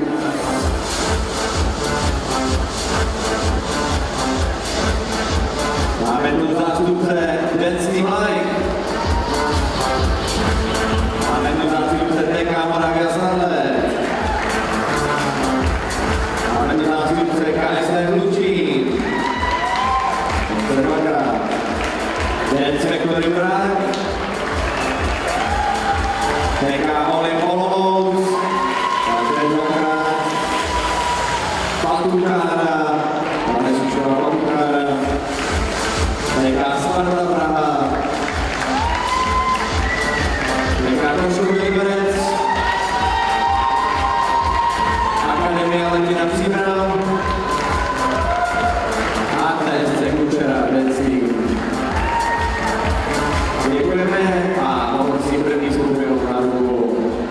Máme tu zástupce Dancing Like. Máme tu zástupce T K Moravia Starlet. Máme tu zástupce K S T Hlučín. To je dvakrát. Dance Factory Prague. T K Olim Olomouc. To je dvakrát. Patukára. Máme Sušova Patukára. T K Sparta Praha. T K Trošku Liberec. Akademia Letina Příbram. A T S C Kučera Dancing. Děkujeme a poprosím první skupinu na ruku.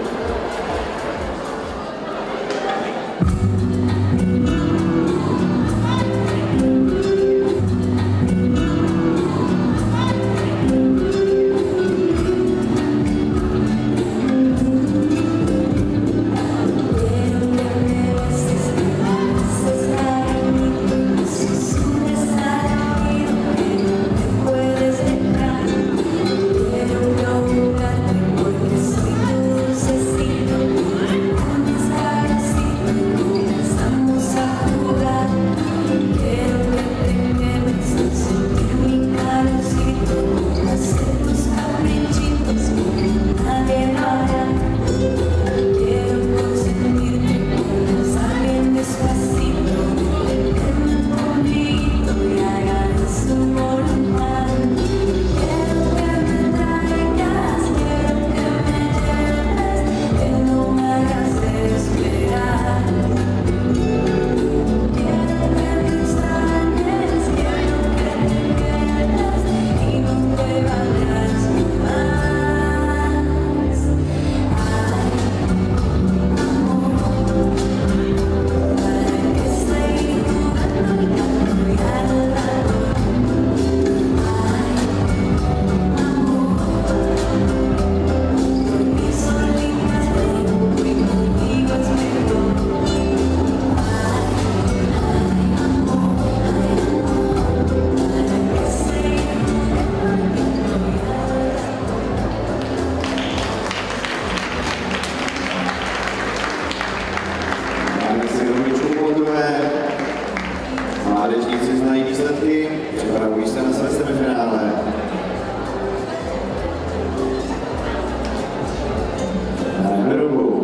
Mládežníci znají výsledky, připravují se na své semifinále. Jdeme ruku.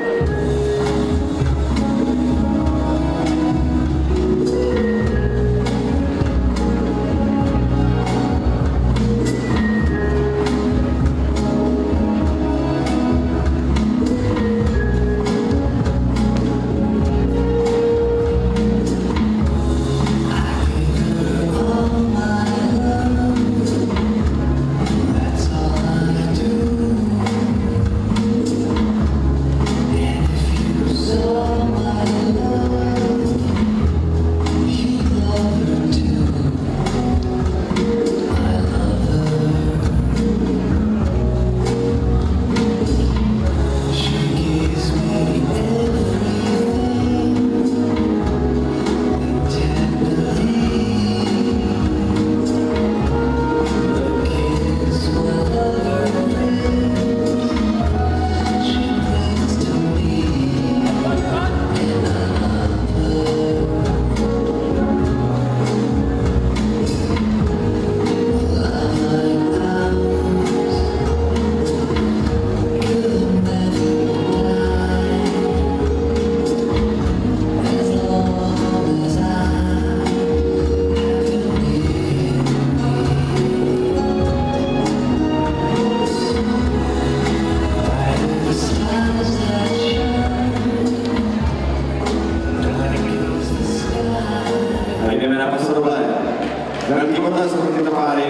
Velký potlesk pro tyto páry.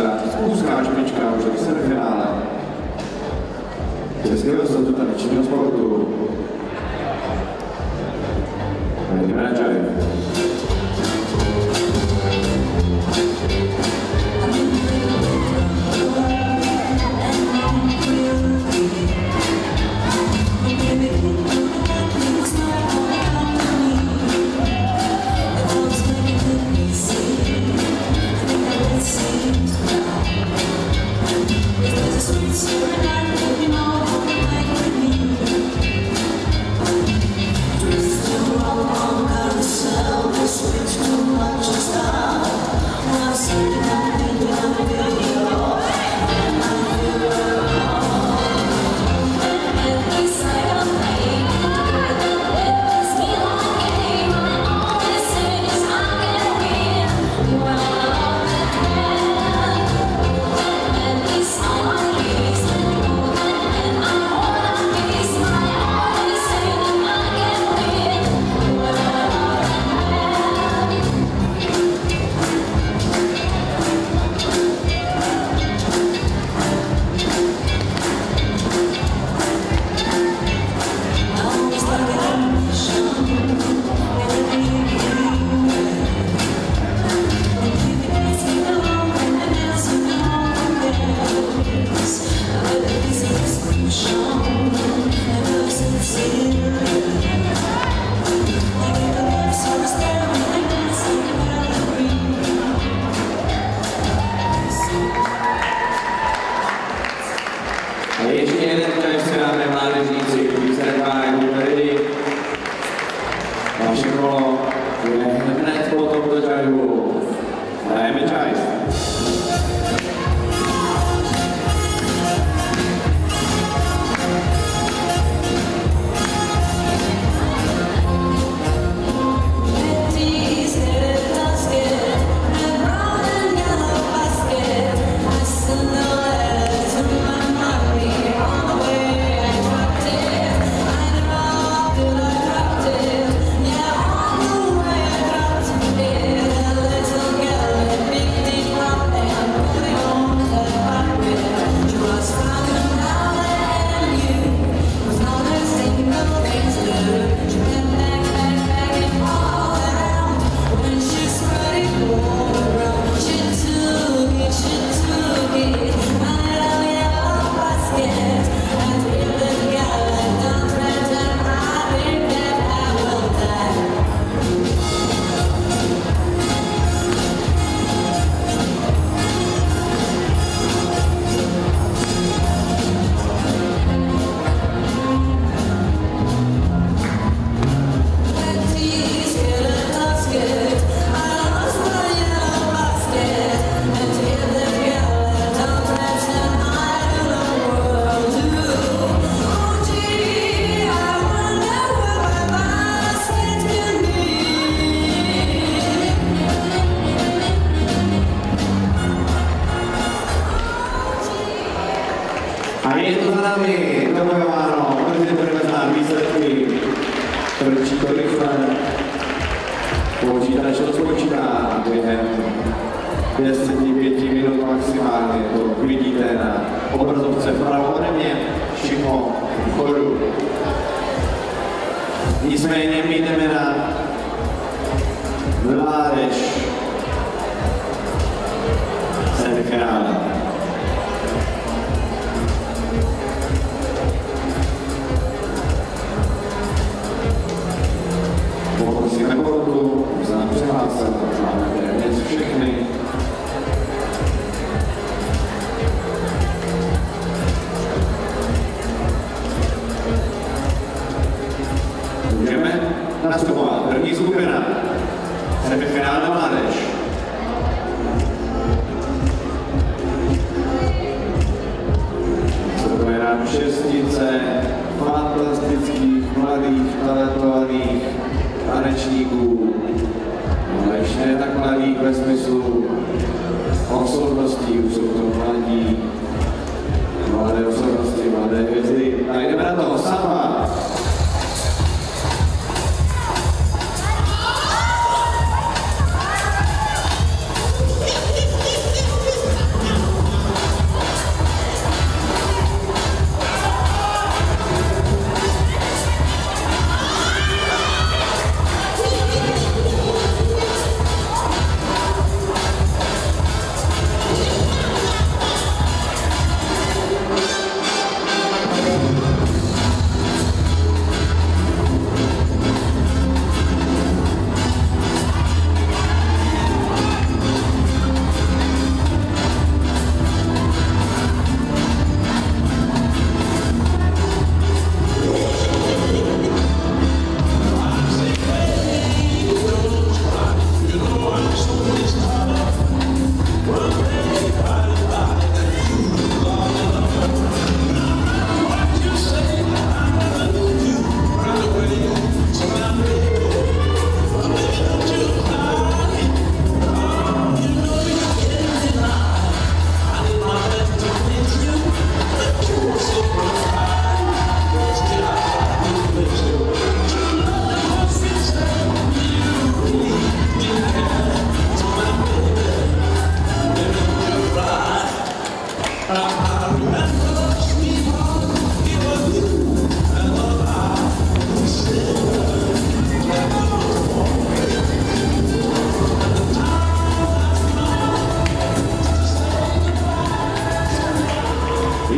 úzká, úzká špička už do semifinále Českého svazu tanečního sportu. Jdeme na Jive. A je to za nami, dobojováno, brzy budeme znát výsledky. Trčí to rychle. Počítač to spočítá během deset pět minut maximálně. To vidíte na obrazovce vpravo ode mě, všechno v chodu. Nicméně my jdeme na mládež semifinále. Poprosíme porotu za přihlásit, máme téměř všechny. Můžeme nastupovat. První skupina. Semifinále mládež. To je nám šestice fantastických, mladých, talentovaných tanečníků, ale ještě ne tak mladých ve smyslu osobností, už jsou to mladí, mladé osobnosti, mladé hvězdy. A jdeme na to, Samba.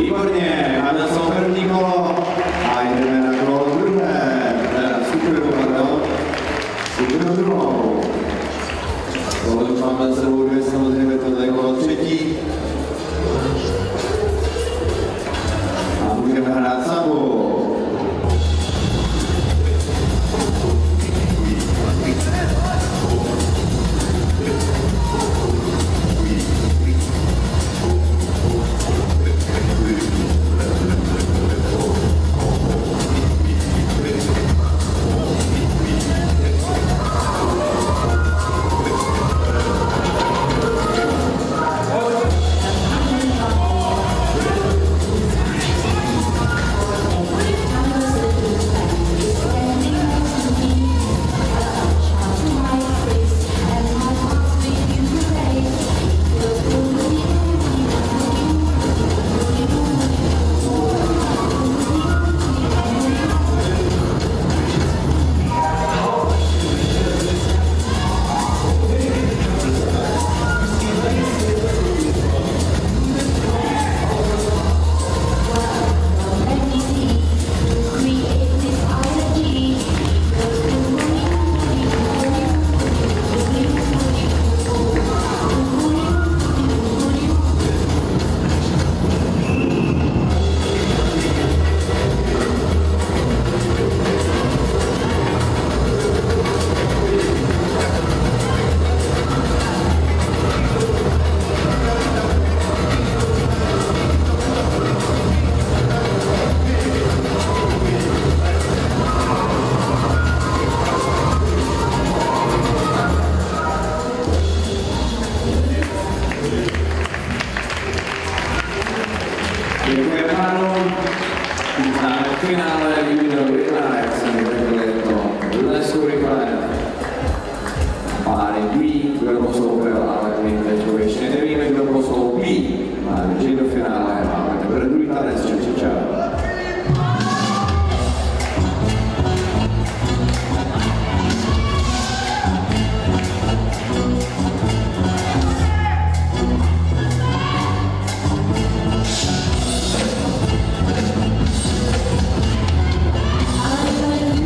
Výborně, máme za sebou první kolo a jdeme na kolo druhé, teda skupinu, pardon, skupinu druhou. Tohle už máme za sebou dvě, samozřejmě tohle je kolo třetí. A můžeme hrát sambu. Děkuji pánům za finále výběru rychlá, jak jsem řekl, je to lesu rychlé. Pány dví, kdo postoupil, ale my teď ještě nevíme, kdo postoupí. Máme že do finále, máme teprve druhý tanec, čau, čau.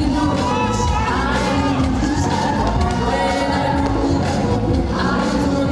I'm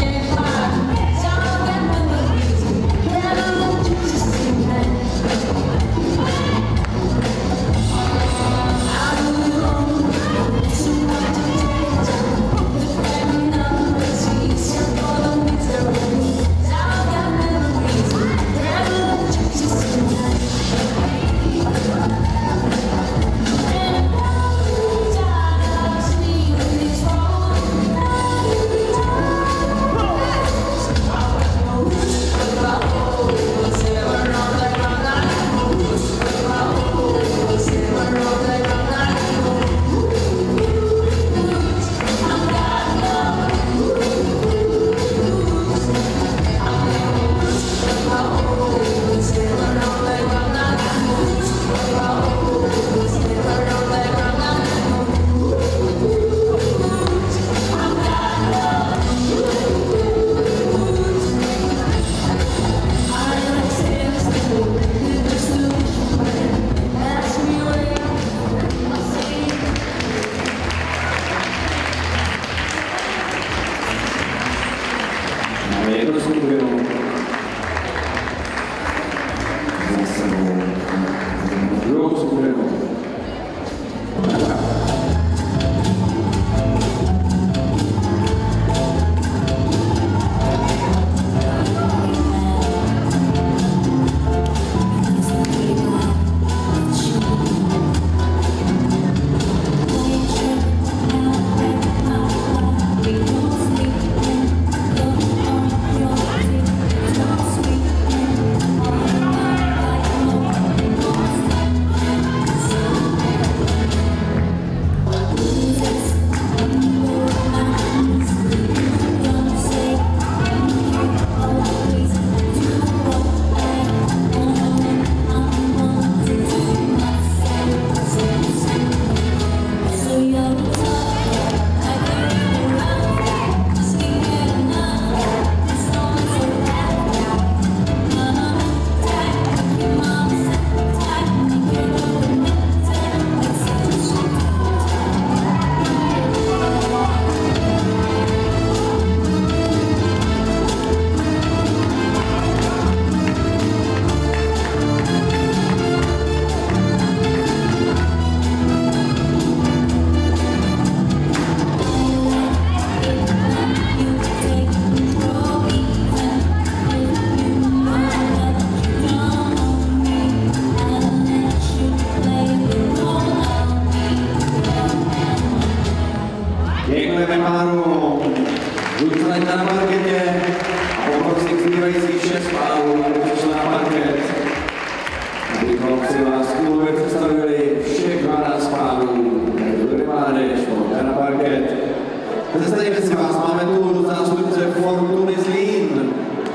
zbývajících šest párů, aby přišla na parket. Abychom si vás kluby představili všech dvanáct párů, kdo mládež, pojďte na parket. Představíme si vás, máme tu zástupce Fortuny Zlín.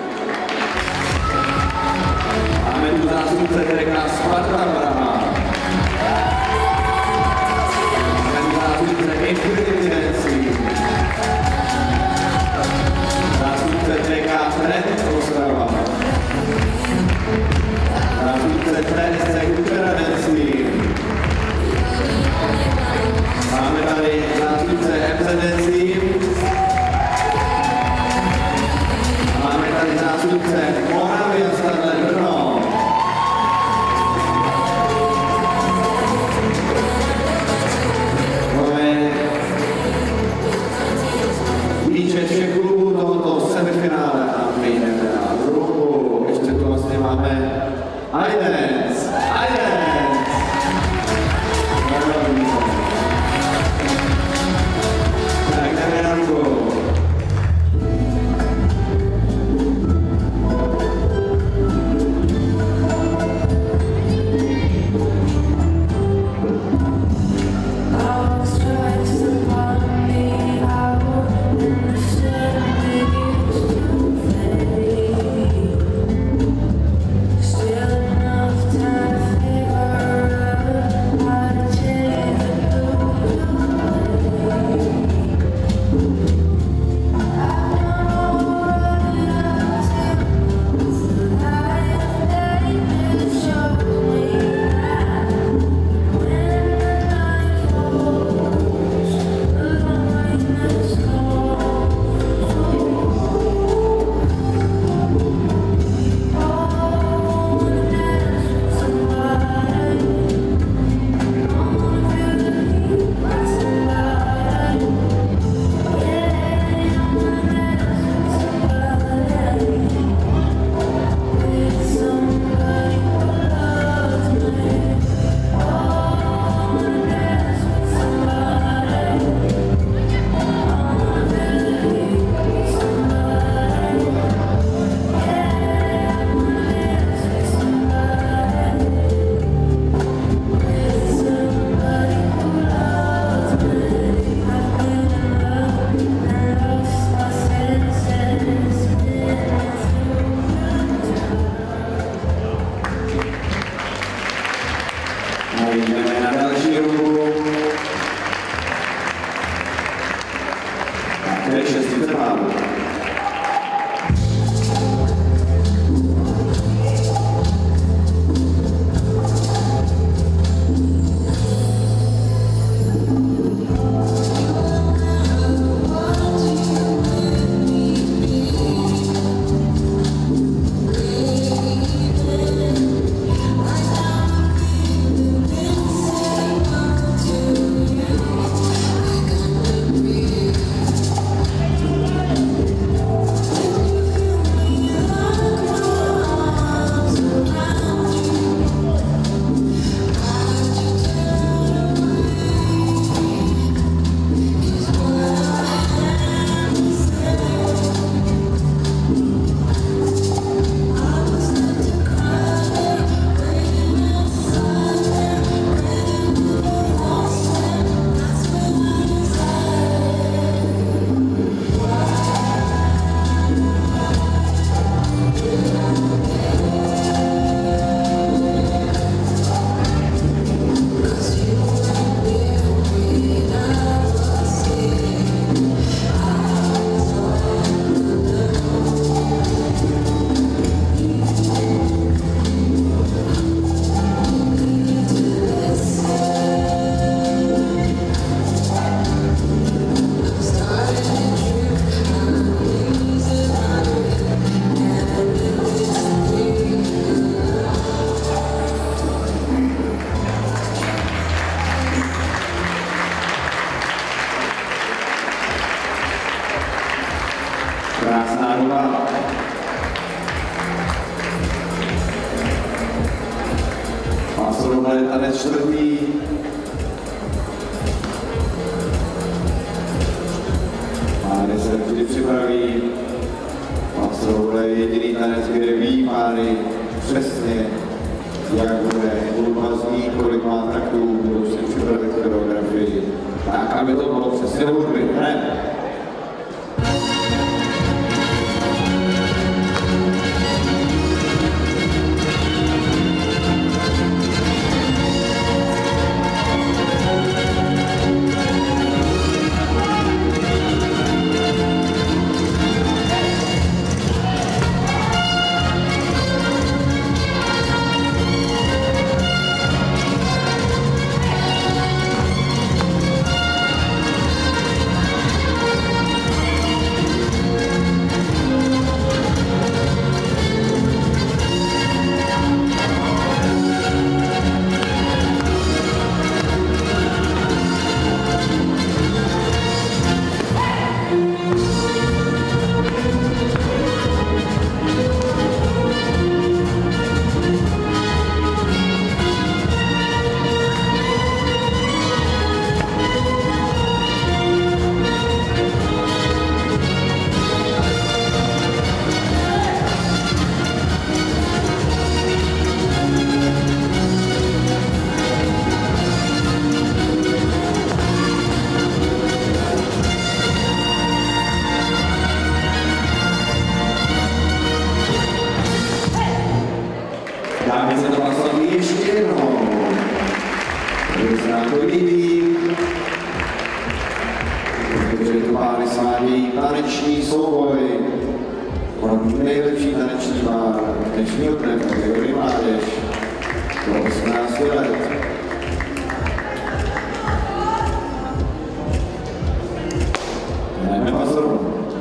Máme tu zástupce T K Sparta Praha. Máme tu zástupce Infinity Nancy. Zástupce T K Trent Ostrava. Zástupce T S C Kupera Nancy. Máme tady zástupce M Z Nancy. Máme tady zástupce Moravia Stadler Brno. Máme výčet všech klubů tohoto semifinále a my jdeme na druhou. Ještě tu vlastně máme iDance. iDance. Tak jdeme na druhou. Jdeme na další ruku. A to je šestice párů. Krásná doba. Pásovové tanec čtvrtý. Pány se vždy připraví. Pásovové jediný tanec. kde ví páry přesně, jak bude hudba znít, kolik má taktů, budou si připravit choreografii, tak aby to bylo přesně hudby, ne? Dáme se to vlastně ještě jednou. Když se nám to líbí, protože tu páry svádějí taneční souboj. On nejlepší taneční pár dnešního dne, kategorii mládež, do osmnácti let. Jdeme pazoru.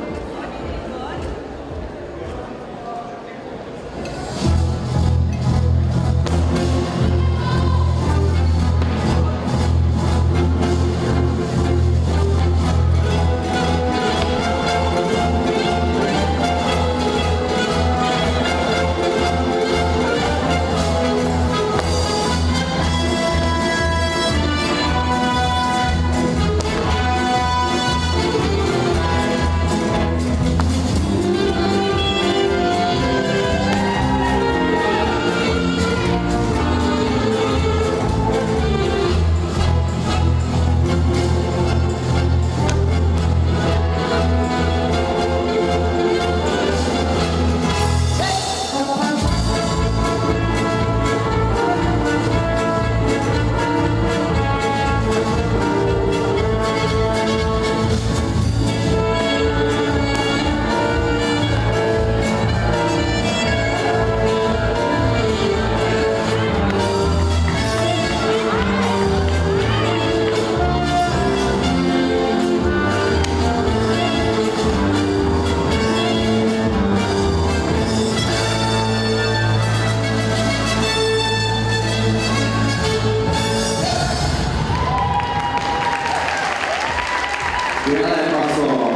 Skvělé paso.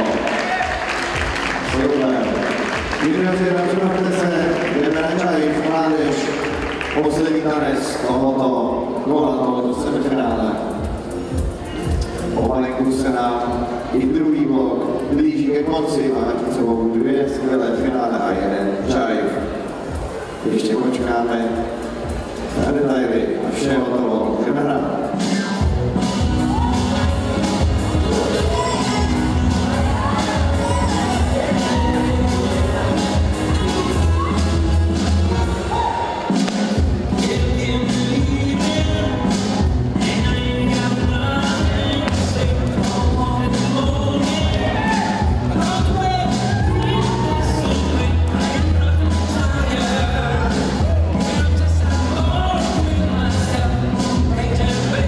Super. Juniorci, připravte se, jdeme na čaj, mládež, poslední tanec tohoto kola, tohoto semifinále. Pomalinku se nám i druhý blok blíží ke konci, máme před sebou dvě skvělé finále a jeden čaj. Ještě počkáme na detaily a vše hotovo, můžeme hrát. Take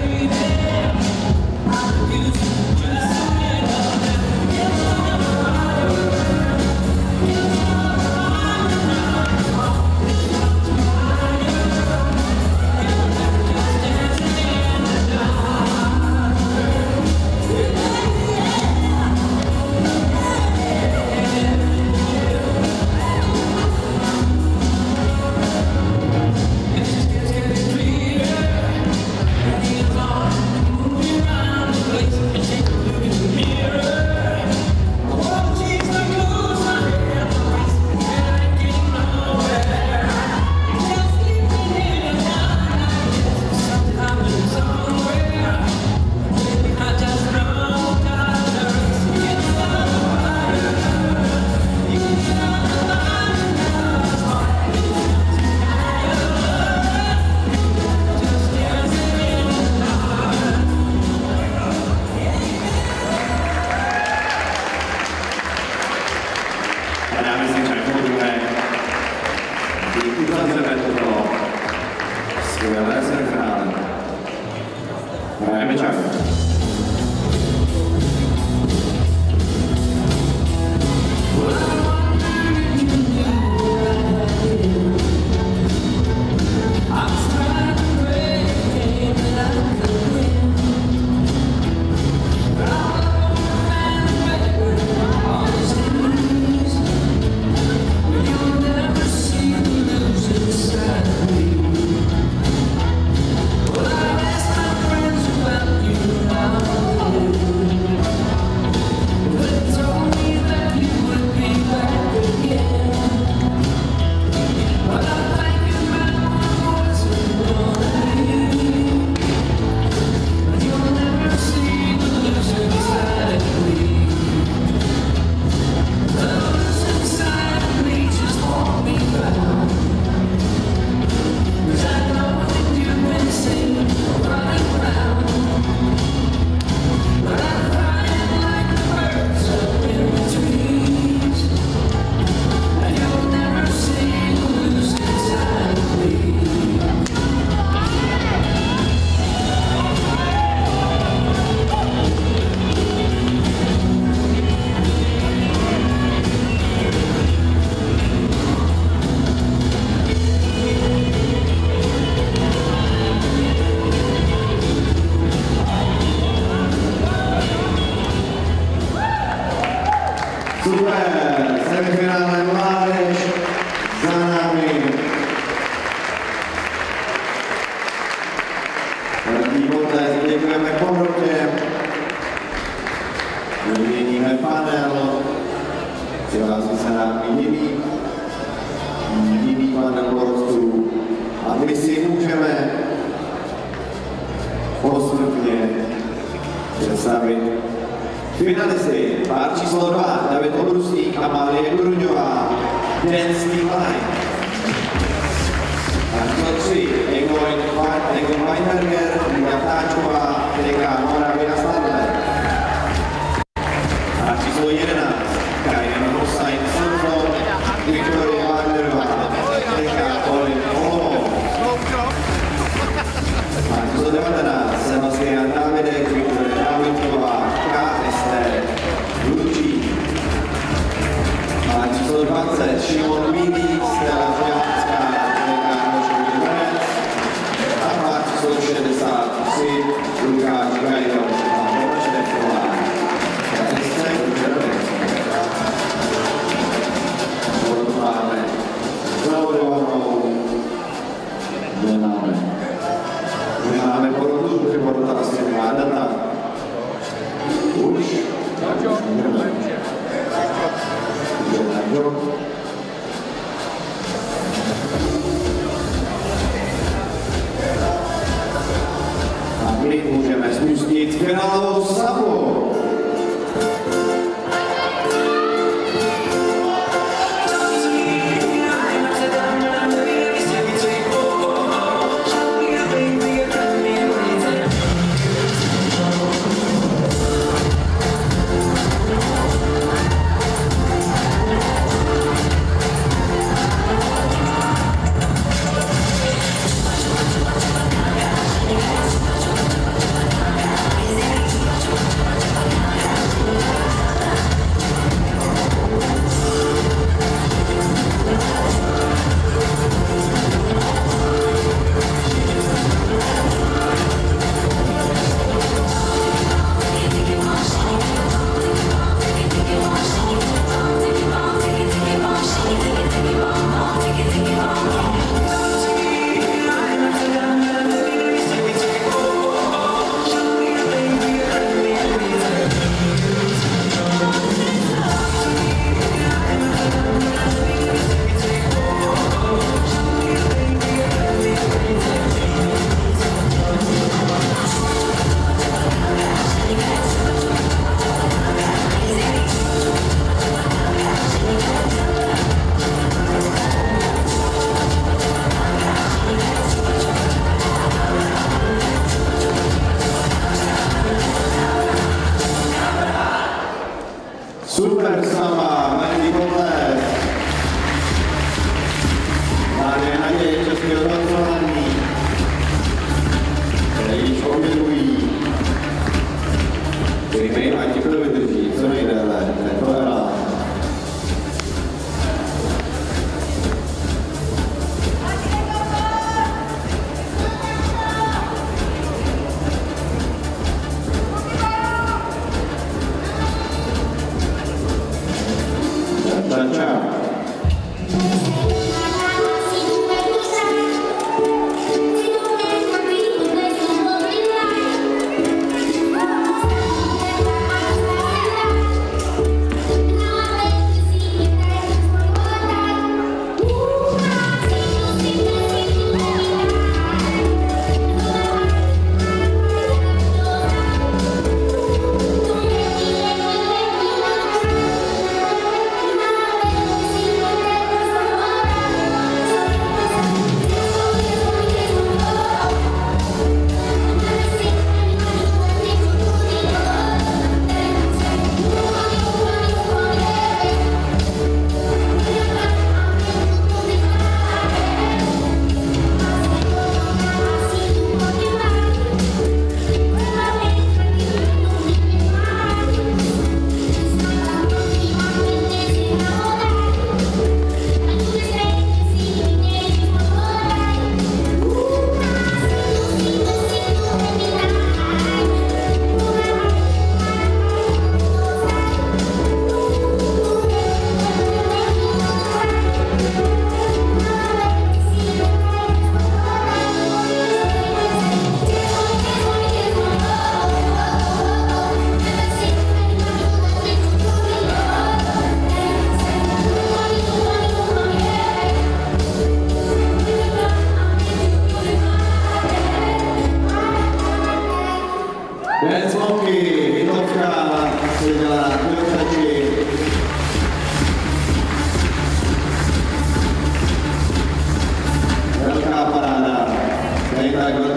Uzavřeme toto skvělé semifinále. Hrajeme čak. Super, semifinále mládež za námi. Výborné, děkujeme porotě. Vyměníme panel. Přihlásí se nám jiný, jiný panel porostů. A my si můžeme postupně představit finalisty. Pár číslo dva, David Obrusník a Márie Gruňová, Dance Line. Pár číslo tři, Egon Weinberger, Liga Ptáčková, Erika Moravina Stadler. Pár číslo jedenáct, Karin Hossain Sonson, Viktoria Wagnerová, Erika Olin Olomou. Pár číslo devatenáct, Sebastian Dávidek, Viktoria Dávidová, K S T Lučí. Pár číslo dvacet, Šimon Mídík, Stella Žďánská, Erika Nošový Brec. A pár číslo šedesát tři, Lukáš Gajdo a Hora Štefová. K S T Lučervec. Toto máme zaudovanou. Nemáme. Nemáme porotu, protože porota asi nemá data. Už? Tak už můžeme. A my můžeme spustit finálovou sabu. We'll be right back.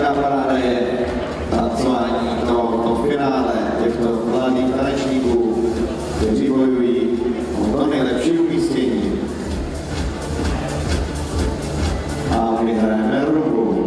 velká paráda je tancování tohoto finále těchto mladých tanečníků, kteří bojují o to nejlepší umístění. A my hrajeme rumbu.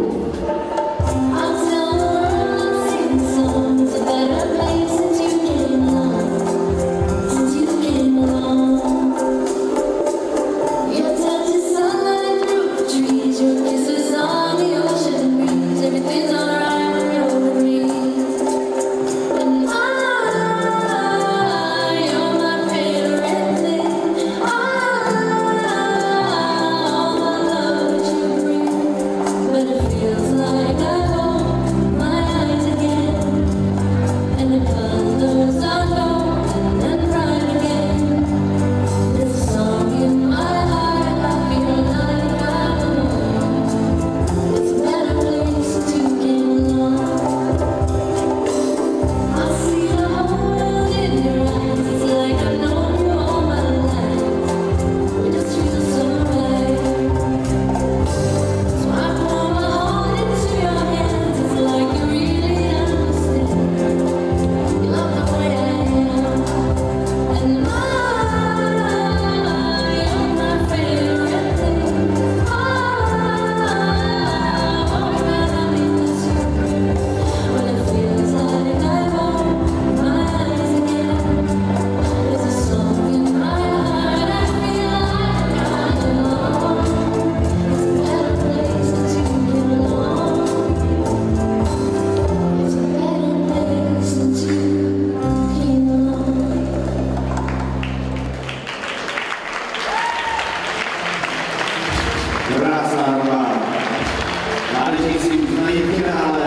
Krásná hudba. Mládežníci uznají v finále.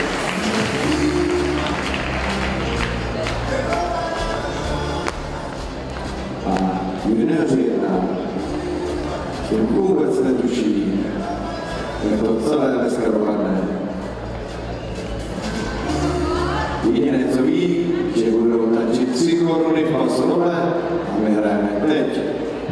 A junioři si vůbec netuší, jak to celé dneska dopadne. Jediné, co ví, že budou tančit tři koruny v Pasové a my hrajeme teď.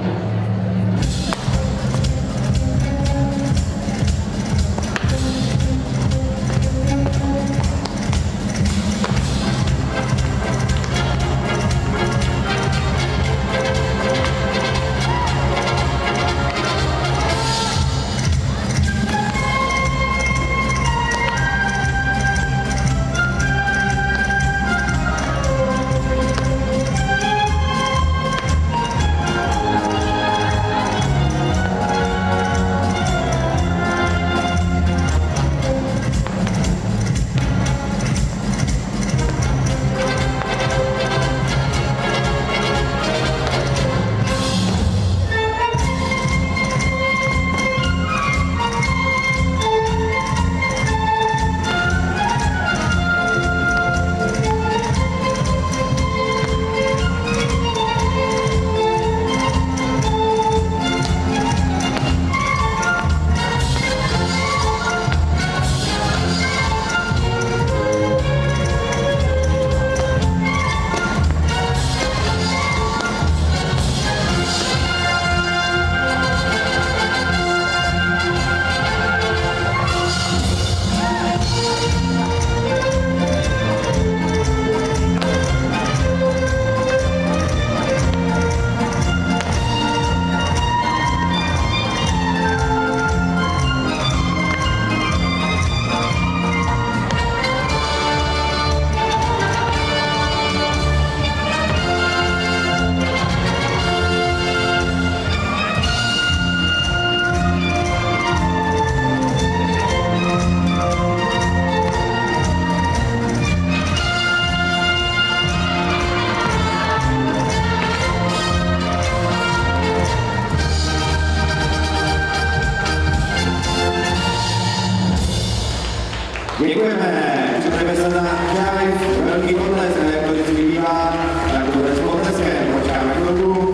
Děkujeme, připravíme se na Jive, velký potles, jak to vždycky bývá, tak to bude s potleskem, počkáme chvilku.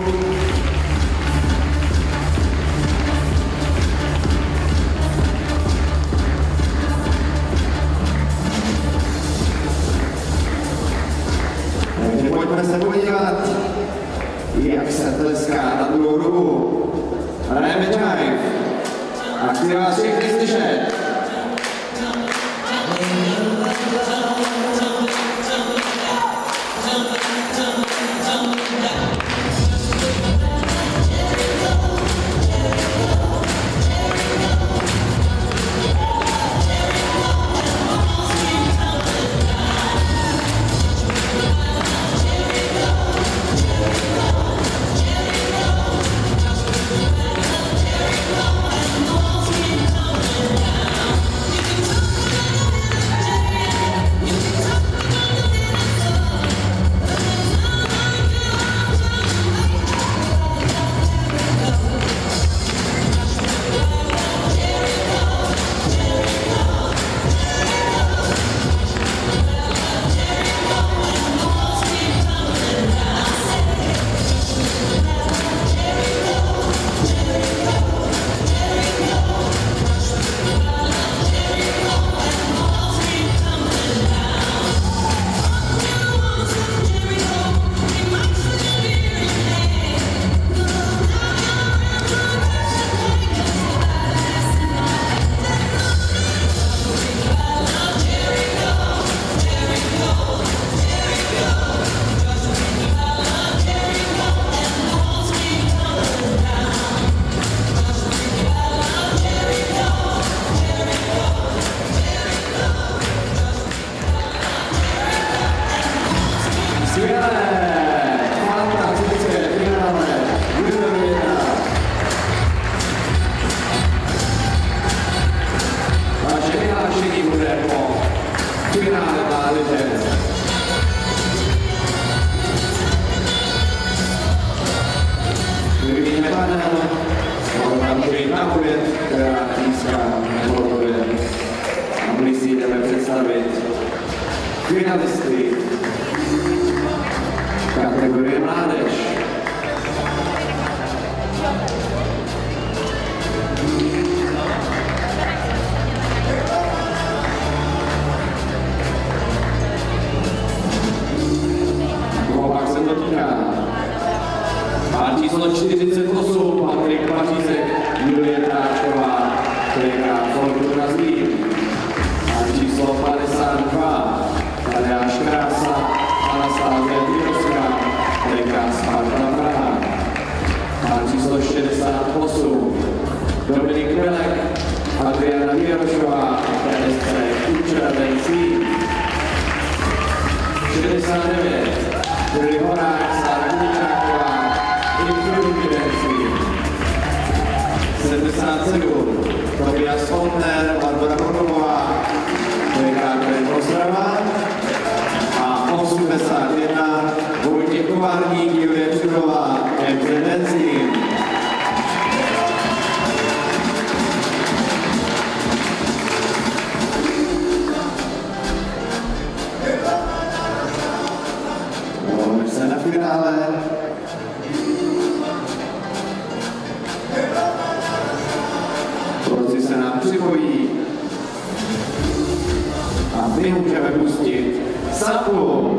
Takže pojďme se podívat, jak se tleská na druhou dobu. Hrajeme Jive. A chci vás všechny slyšet. natáčení bude po finále mládeže. Vyvíjíme panel, tam bude jít na oběd, která získá nebo bude. A my si jdeme představit finalisty kategorie mládež. Pak se to týká. Pár číslo čtyřicet osm, Patrik Pařízek, Julie Tráčková, Klika Fortuna Zlín. Pár číslo padesát dva, Tadeáš Krása, Anastázia Tyrovská, Klika Sparta Praha. Pár číslo šedesát osm, Dominik Belek, Adriana Věrošová, P S C Kučera Zlín. šedesát devět, Juli Horák, Sára Kubičáková, Infinity sedmdesát sedm, Tobias Fontner, Barbara Hornová, T K K Ostrava a osmdesát jedna, Vojtěch Kovárník, Julie Přidová, M Z Benzín. Se na finále. Borci se nám připojí a my můžeme pustit Sapu.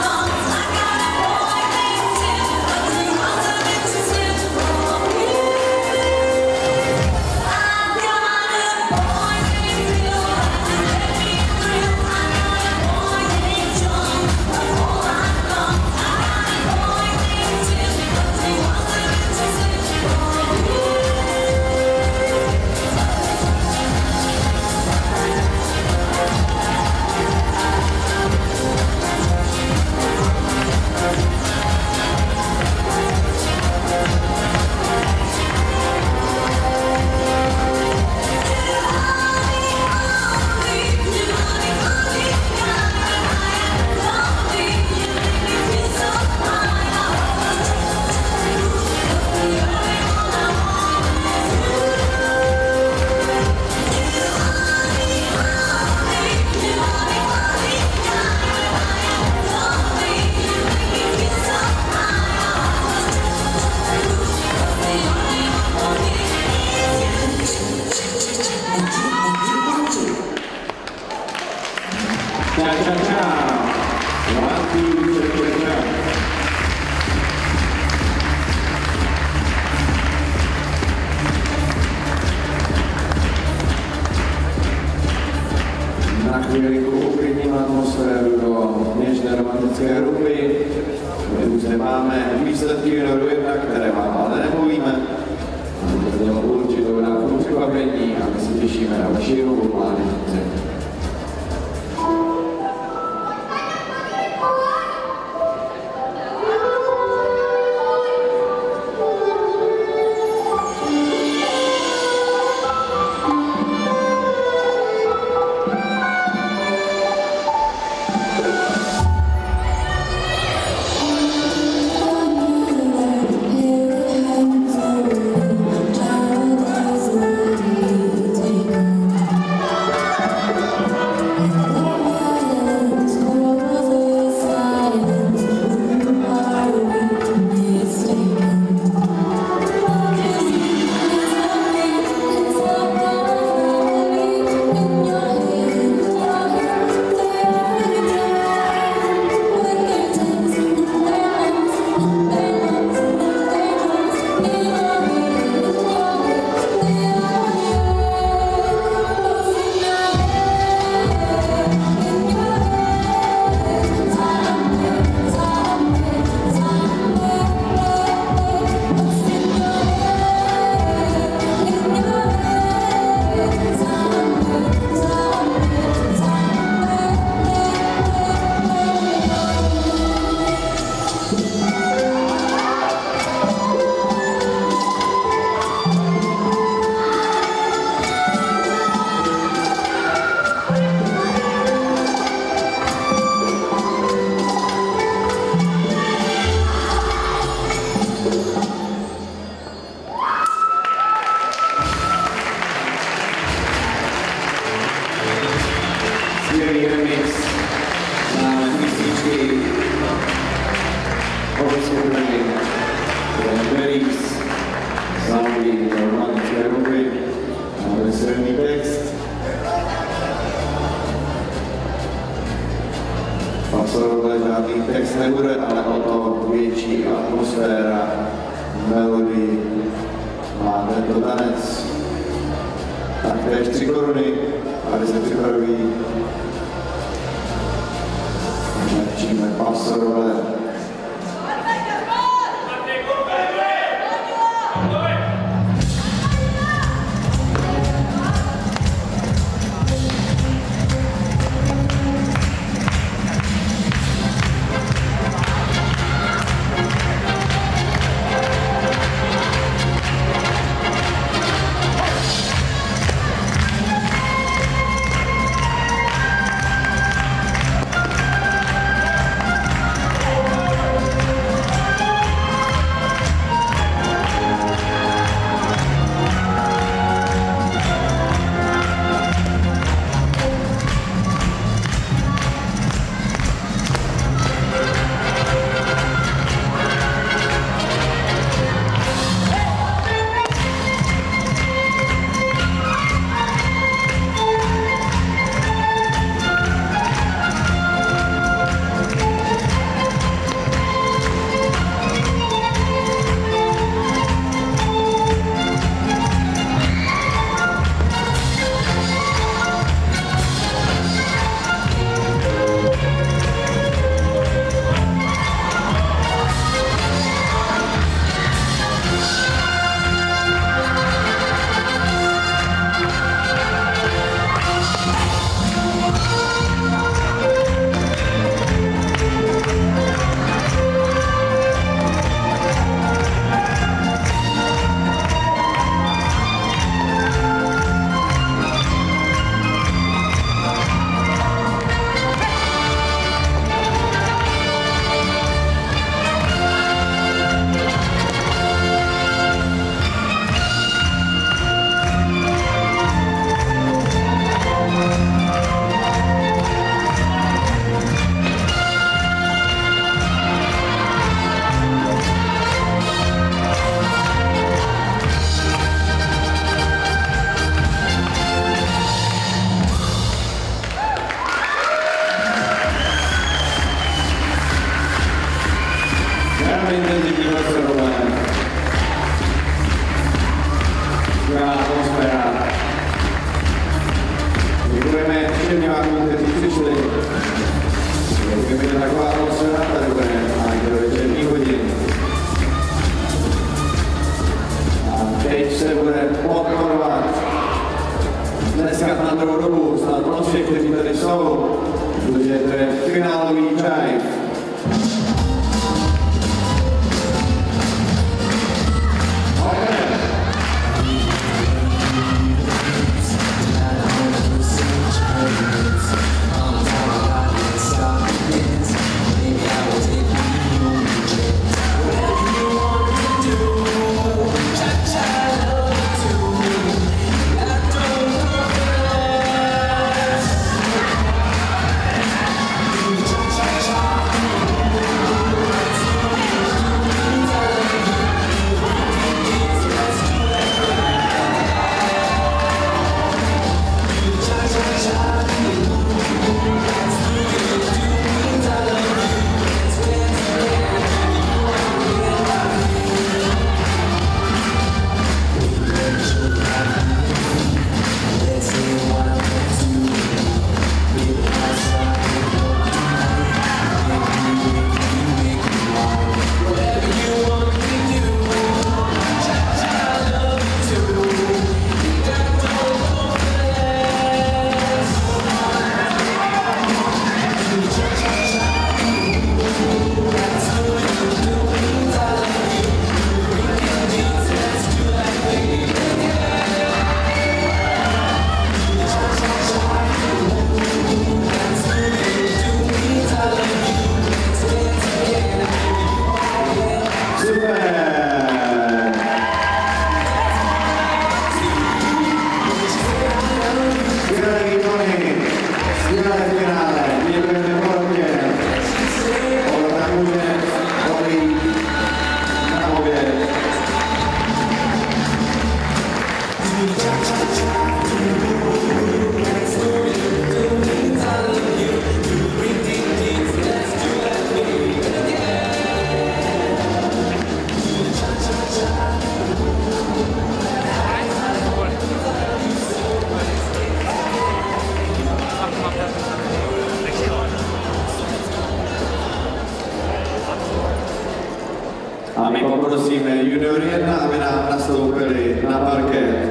Thank you. Na chvíli uklidním atmosféru do dnešní romantické hudby. My už nemáme výsledky Junior jedna, které vám ale nemluvíme. To mělo určitou dávku překvapení a my se těšíme na vaši hudbu, mládežníci. Žádný text nebude, ale o to větší atmosféra, melodii má tento tanec. Taktéž tři koruny, aby se připraví. Začíme pasorové. Thank you. intenzivní prostředové. Skvělá atmosféra. Děkujeme všem divákům, kteří přišli. Děkujeme, že taková atmosféra tady bude až do večerních hodin. A teď se bude podporovat dneska na druhou dobu, snad pro všech, kteří tady jsou, protože to je finálový drive. A my poprosíme junior jedna, aby nám nastoupili na parket.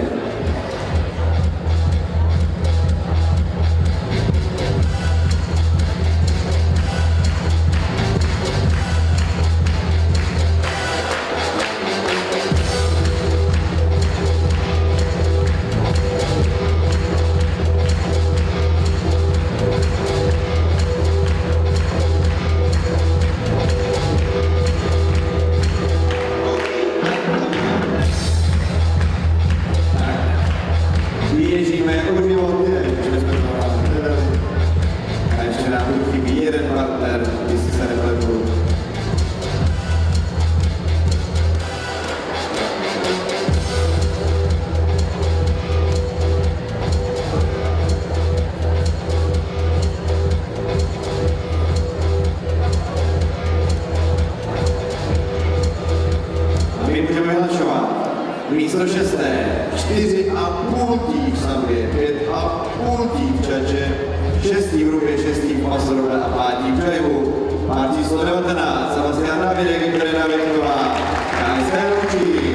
Místo šesté, čtyři a půl dív Sambě, pět a půl dív Čače, šestý v Rubě, šestý v Masorové a pátý v Džajvu, pár číslo devatenáct, Sebastian Davidek, Viktorina Větková, K S T Ručí.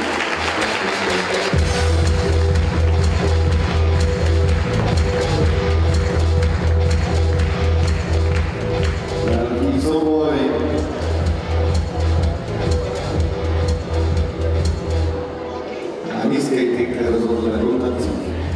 Velký souboj. Skating rozhodl na rotacích.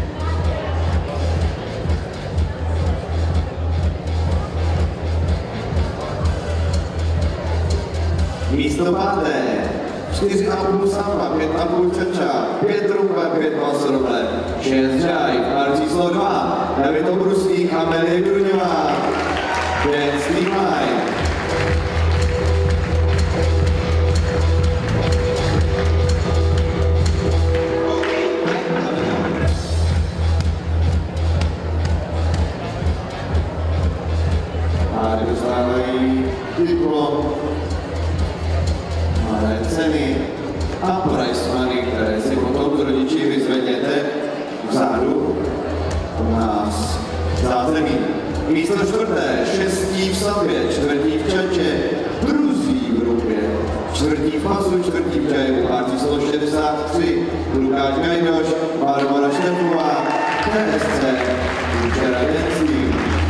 Místo páté, čtyři a půl Samba, pět a půl Čača, pět Rumba, pět Masorové, šest Džaj, pár číslo dva, David Obruslík a Melie Gruňová, pět Slimaj. A dostávají diplom malé ceny a prize money, které si potom rodiči vyzvedněte vzadu u nás v zázemí. Místo čtvrté, šestí v Sabě, čtvrtí v Čače, druzí v Rupě, čtvrtí v Masu, čtvrtý v Čaju, pár číslo šedesát tři, Lukáš Gajdoš, Barbara Štefová, T S C, Včera Děcí.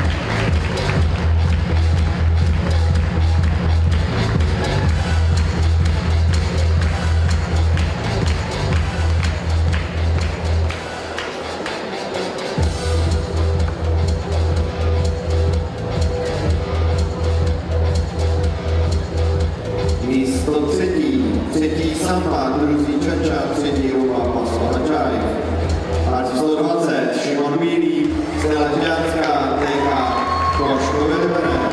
Místo třetí, třetí Samba, druzí Čača, třetí Ruba, Pasla a Čaj. Pár číslo dvacet, Šimon Bílý, Stella Žďánská, T K, Koško Liberec.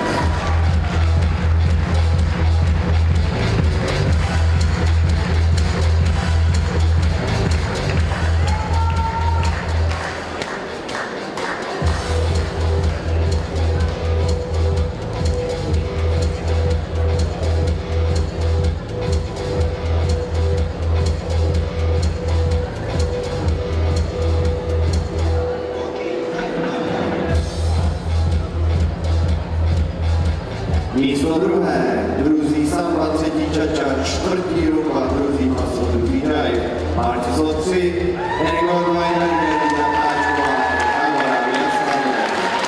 Místo druhé, druzí Samba, třetí Čača, čtvrtý Ruba, druzí Paslo, druhý Čaj. Pár číslo tři, Egon Weinberger, Dita Práčková, Agora Věnstavě.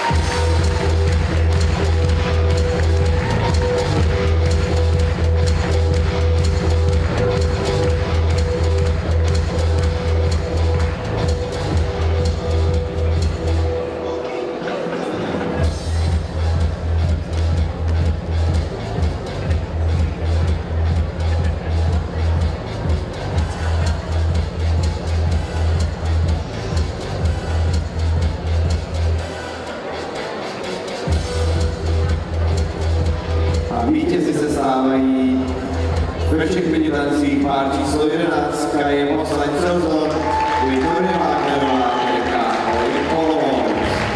Vítězi se stávají ve všech pětitancích pár číslo jedenáct, Kaje Moslaň Celzor, Viktoria Wagnerová, Terka Olivolovo.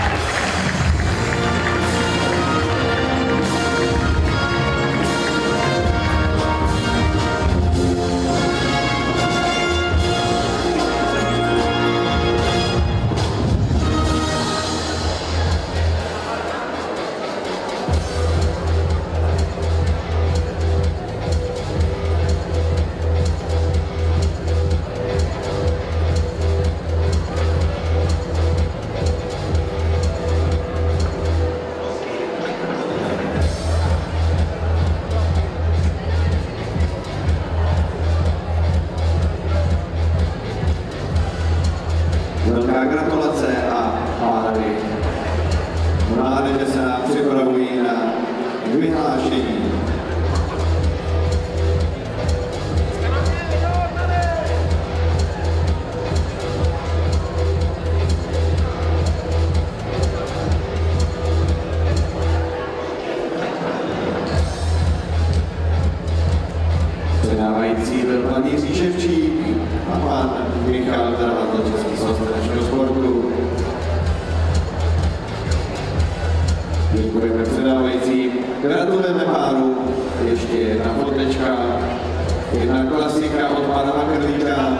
Velká gratulace a páry. Mládeže se nám připravují na vyhlášení. Předávající byl pan Jiří Ševčík a pan Michal Trvatl, Český svaz tanečního sportu. Děkujeme předávajícím. Gratulujeme páru. Ještě jedna fotečka. Jedna klasika od pána Makrlíka.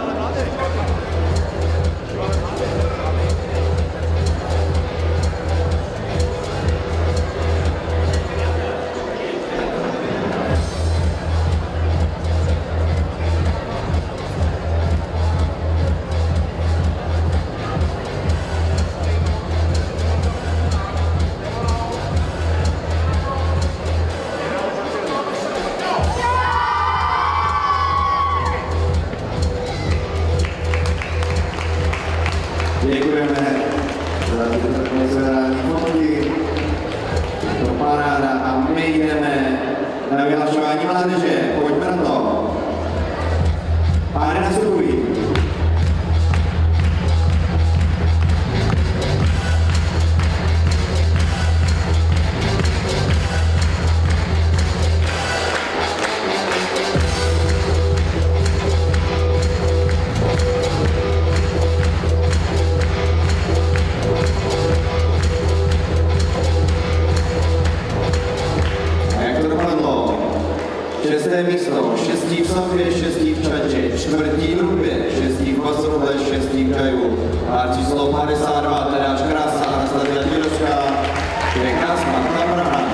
Děkujeme za tyto nezvedání fotky. Je to paráda a my jdeme na vyhlašování mládeže. Pojďme na to. Páry nastupují. šesté místo, šestí v Sambě, šestí v Čadži, čtvrtí v Rubě, šestí v Vasohle, šestí v Kaju, a číslo padesát dva, Tadáš Krása, Anastasia Tiroška, Čeká Sparta Praha.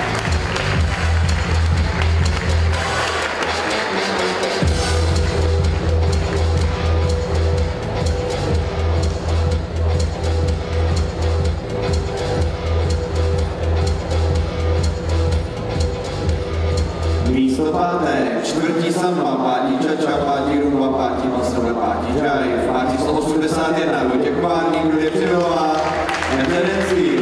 Místo páté, čtvrtí Samba, pátí Čača, pátí Rumba, pátí Vasohle, pátí Jive, pátí sto osmdesát jedna, Vojtěch Párník, Julie Přibylová, Nedenský.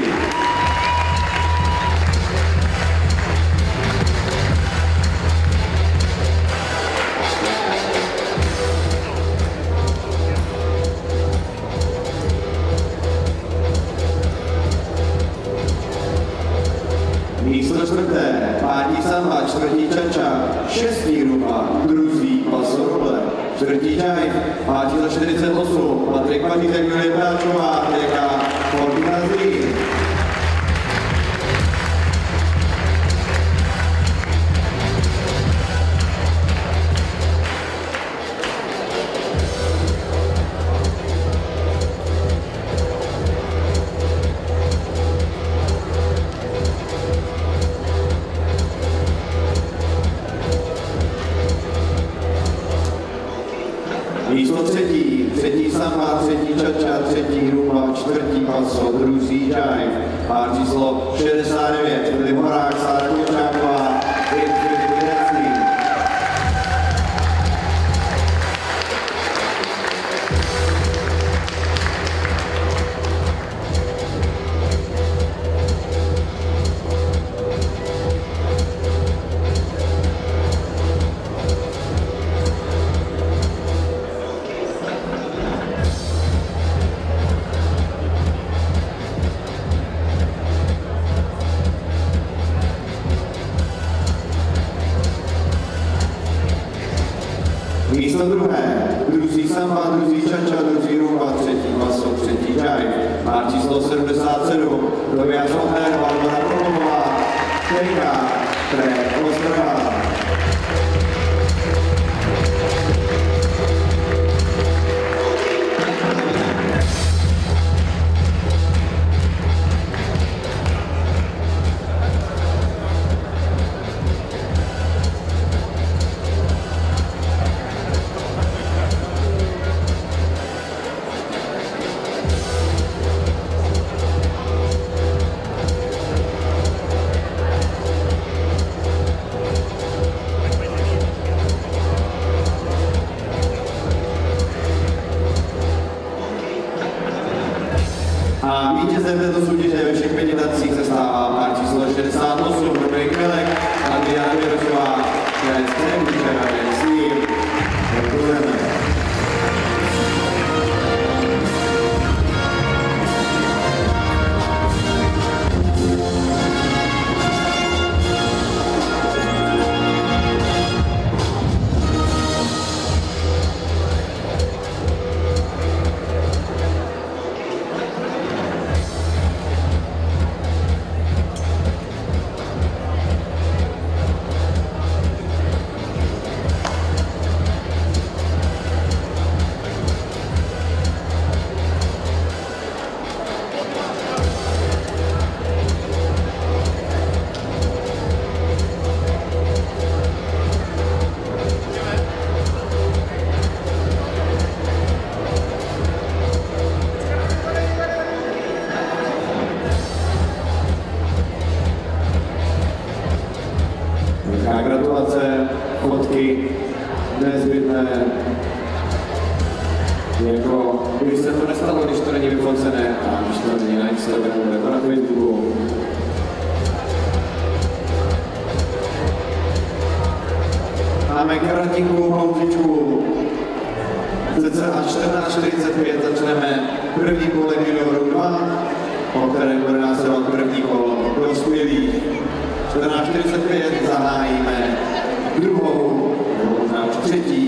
Místo čtvrté, pátí Samba, čtvrtí Čača, šestý Rumba, druzí Vasohle, čtvrtí Jive, pátí za čtyřicet osm, Patrik Patítek, Julie Práčová, T K Fortuna Zlín. Místo třetí, třetí Samba, třetí Čača, třetí Rumba, čtvrtý Vaso, druzí Jive, pár číslo šedesát devět, Filip Horák, Sára Kočáková, Filip Vědecký. Místo druhé, druzí Samba, druzí Čača, druzí Rumba, třetí Vaso, třetí Jive, pár číslo sedmdesát sedm, Tobiáš Hohner, Barbara Prolomová, Čejka, Trek Ostrava. A vítězem této soutěže ve všech pěti tacích se stává pár číslo šedesát osm, Dominik Milek, Adriana Věrošová, Jens Kremlíčera, Jens Lír. Děkujeme. Gratulace, fotky, nezbytné. Jako, když se to nestalo, když to není vyfocené a když to není na Instagramu nebo na Facebooku. Máme karantinku, pauzičku. Cca čtrnáct čtyřicet pět začneme první kolo juniorů dva, po kterém bude následovat první kolo dospělých. čtrnáct čtyřicet pět zahájíme druhou, nebo možná už třetí